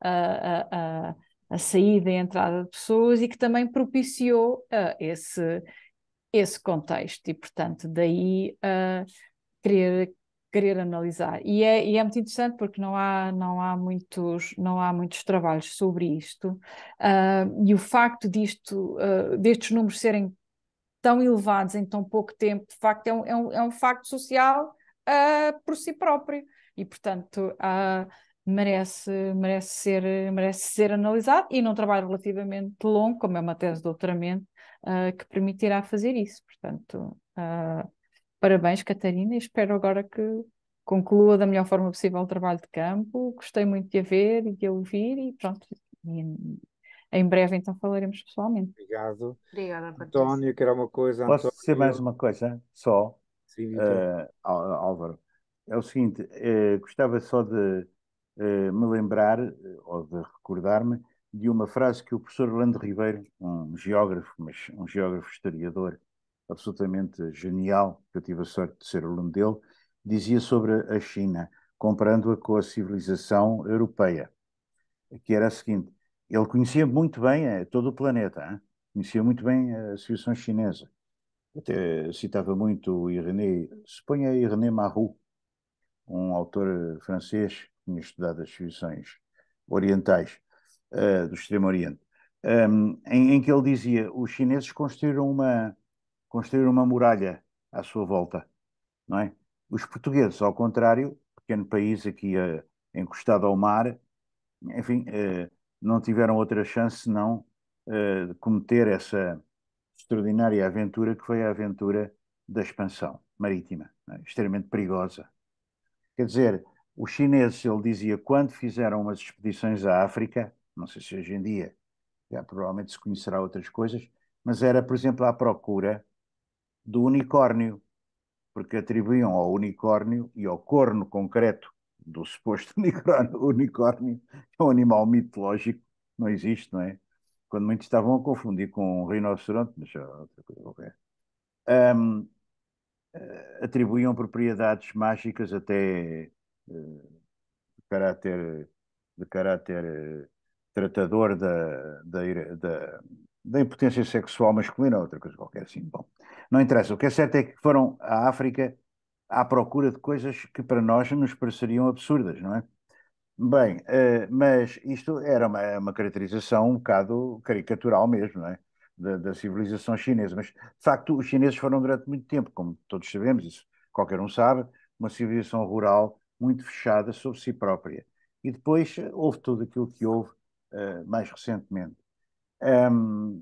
a, a, a, a saída e a entrada de pessoas, e que também propiciou uh, esse esse contexto e, portanto, daí uh, querer, querer analisar. E é, e é muito interessante porque não há, não há, muitos, não há muitos trabalhos sobre isto, uh, e o facto disto, uh, destes números serem tão elevados em tão pouco tempo, de facto, é um, é um, é um facto social uh, por si próprio e, portanto, uh, merece, merece ser, merece ser analisado, e num trabalho relativamente longo, como é uma tese de doutoramento, uh, que permitirá fazer isso. Portanto, uh, parabéns, Catarina, e espero agora que conclua da melhor forma possível o trabalho de campo. Gostei muito de a ver e de a ouvir, e pronto. E em breve então falaremos pessoalmente. Obrigado. Obrigada, Patrícia. António, quer alguma coisa? Posso dizer mais António? uma coisa? Só, Sim, Vitor. eh, Á- Álvaro. É o seguinte, eh, gostava só de eh, me lembrar, eh, ou de recordar-me, de uma frase que o professor Orlando Ribeiro, um geógrafo, mas um geógrafo historiador absolutamente genial, que eu tive a sorte de ser aluno dele, dizia sobre a China, comparando-a com a civilização europeia, que era a seguinte: ele conhecia muito bem eh, todo o planeta, hein? Conhecia muito bem a civilização chinesa. Até citava muito o Irené, suponha Irené Marrou, um autor francês que tinha estudado as civilizações orientais, uh, do Extremo Oriente, um, em, em que ele dizia: os chineses construíram uma, construíram uma muralha à sua volta, não é? Os portugueses, ao contrário, pequeno país aqui uh, encostado ao mar, enfim, uh, não tiveram outra chance senão uh, de cometer essa extraordinária aventura que foi a aventura da expansão marítima, não é? Extremamente perigosa. Quer dizer, os chineses, ele dizia, quando fizeram umas expedições à África, não sei se hoje em dia já provavelmente se conhecerá outras coisas, mas era, por exemplo, à procura do unicórnio, porque atribuíam ao unicórnio e ao corno concreto do suposto unicórnio, unicórnio, que é um animal mitológico, não existe, não é? Quando muitos estavam a confundir com um rinoceronte, mas é outra coisa qualquer. Um, atribuíam propriedades mágicas até uh, de caráter, de caráter eh, tratador da, da, da, da impotência sexual masculina, outra coisa qualquer assim. Bom, não interessa. O que é certo é que foram à África à procura de coisas que para nós nos pareceriam absurdas, não é? Bem, eh, mas isto era uma, uma caracterização um bocado caricatural mesmo, não é? Da, da civilização chinesa. Mas, de facto, os chineses foram durante muito tempo, como todos sabemos, isso qualquer um sabe, uma civilização rural muito fechada sobre si própria. E depois eh, houve tudo aquilo que houve eh, mais recentemente. Ahm,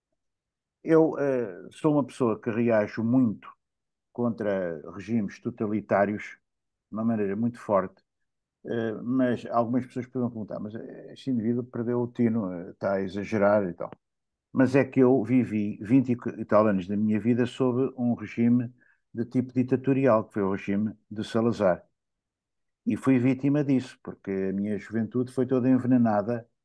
eu eh, sou uma pessoa que reajo muito contra regimes totalitários de uma maneira muito forte. Uh, mas algumas pessoas podem perguntar, mas eh, este indivíduo perdeu o tino, uh, está a exagerar e tal. Mas é que eu vivi vinte e tal anos da minha vida sob um regime de tipo ditatorial, que foi o regime de Salazar. E fui vítima disso, porque a minha juventude foi toda envenenada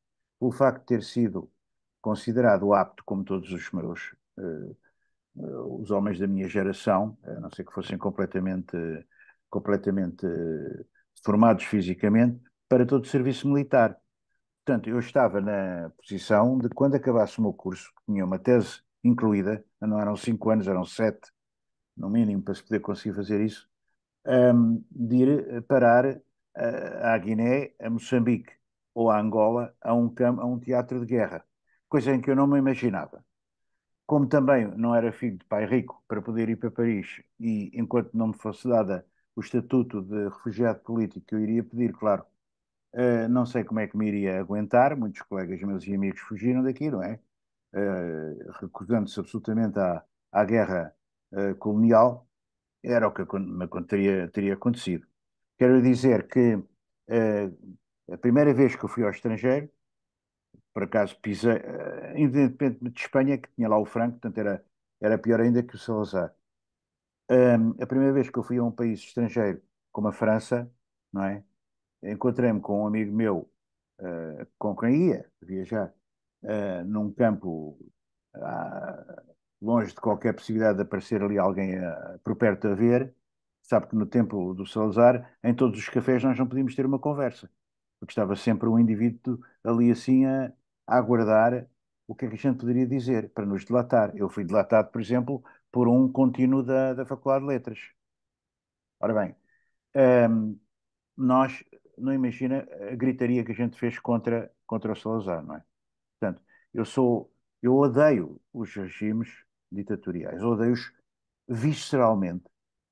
pelo facto de ter sido considerado apto, como todos os meus, uh, uh, os homens da minha geração, a não ser que fossem completamente, completamente uh, formados fisicamente, para todo o serviço militar. Portanto, eu estava na posição de, quando acabasse o meu curso, que tinha uma tese incluída, não eram cinco anos, eram sete, no mínimo, para se poder conseguir fazer isso, um, de ir parar uh, à Guiné, a Moçambique ou a Angola, a um, a um teatro de guerra, coisa em que eu não me imaginava. Como também não era filho de pai rico para poder ir para Paris, e enquanto não me fosse dada o estatuto de refugiado político, eu iria pedir, claro. Uh, não sei como é que me iria aguentar, muitos colegas meus e amigos fugiram daqui, não é? Uh, recusando-se absolutamente à, à guerra uh, colonial, era o que me teria, teria acontecido. Quero dizer que uh, a primeira vez que eu fui ao estrangeiro, por acaso pisei, uh, independentemente de Espanha, que tinha lá o Franco, portanto era, era pior ainda que o Salazar. Um, a primeira vez que eu fui a um país estrangeiro, como a França, não é? Encontrei-me com um amigo meu, uh, com quem ia viajar, uh, num campo uh, longe de qualquer possibilidade de aparecer ali alguém uh, por perto a ver. Sabe que no tempo do Salazar, em todos os cafés, nós não podíamos ter uma conversa, porque estava sempre um indivíduo ali assim a, a aguardar o que é que a gente poderia dizer para nos delatar. Eu fui delatado, por exemplo, por um contínuo da, da Faculdade de Letras. Ora bem, um, nós, não imagina a gritaria que a gente fez contra, contra o Salazar, não é? Portanto, eu sou, eu odeio os regimes ditatoriais, odeio-os visceralmente.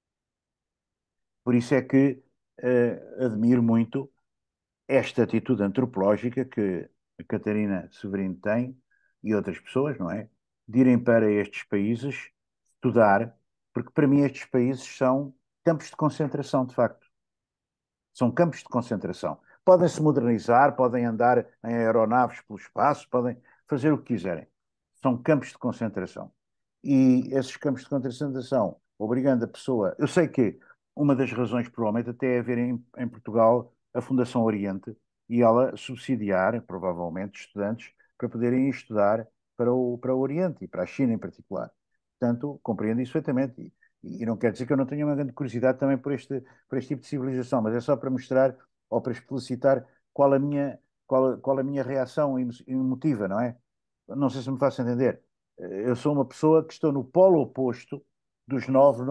Por isso é que uh, admiro muito esta atitude antropológica que a Catarina Severino tem e outras pessoas, não é? De irem para estes países estudar, porque para mim estes países são campos de concentração, de facto. São campos de concentração. Podem se modernizar, podem andar em aeronaves pelo espaço, podem fazer o que quiserem. São campos de concentração. E esses campos de concentração, obrigando a pessoa. Eu sei que uma das razões, provavelmente, até é haver em, em Portugal a Fundação Oriente e ela subsidiar, provavelmente, estudantes para poderem estudar para o, para o Oriente e para a China em particular. Portanto, compreendo isso perfeitamente. E, e não quer dizer que eu não tenha uma grande curiosidade também por este, por este tipo de civilização, mas é só para mostrar ou para explicitar qual a minha, qual, qual a minha reação emotiva, não é? Não sei se me faço entender. Eu sou uma pessoa que estou no polo oposto dos nove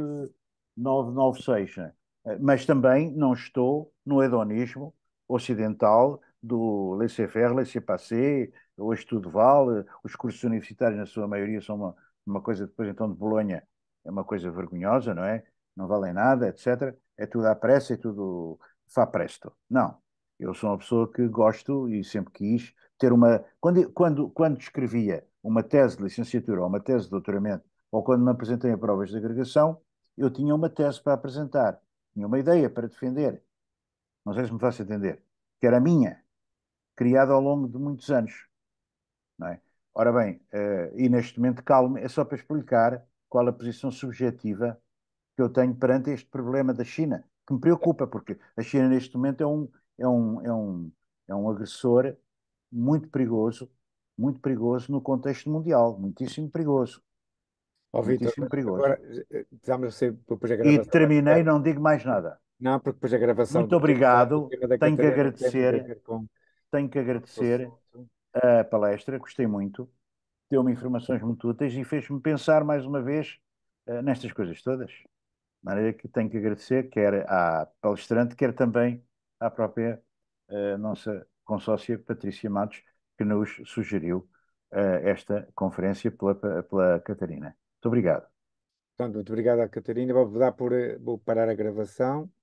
nove seis, né? Mas também não estou no hedonismo ocidental do laissez-faire, laissez-passer, hoje tudo vale, os cursos universitários na sua maioria são uma, uma coisa, depois então de Bolonha, é uma coisa vergonhosa, não é? Não valem nada, etcétera. É tudo à pressa, é tudo fa presto. Não. Eu sou uma pessoa que gosto e sempre quis ter uma. Quando, quando, quando escrevia uma tese de licenciatura ou uma tese de doutoramento, ou quando me apresentei a provas de agregação, eu tinha uma tese para apresentar, tinha uma ideia para defender. Não sei se me faço entender. Que era minha, criada ao longo de muitos anos. Não é? Ora bem, uh, e neste momento, calmo, é só para explicar qual a posição subjetiva que eu tenho perante este problema da China, que me preocupa, porque a China neste momento é um, é um, é um, é um agressor muito perigoso, muito perigoso no contexto mundial, muitíssimo perigoso, Ó Vitor, muitíssimo mas perigoso. agora eh, estamos a ser, depois a E gravação vai terminei, ficar. não digo mais nada. Não, porque depois a gravação Muito do tema, do obrigado, tema da tenho que Catarina tem muito a agradecer, ver com, tenho que com esse agradecer assunto. a palestra, gostei muito, deu-me informações muito úteis e fez-me pensar mais uma vez uh, nestas coisas todas. De maneira que tenho que agradecer, quer à palestrante, quer também à própria uh, nossa consórcia Patrícia Matos, que nos sugeriu uh, esta conferência pela, pela Catarina. Muito obrigado. Portanto, muito obrigado à Catarina. Vou dar por, eh, vou parar a gravação.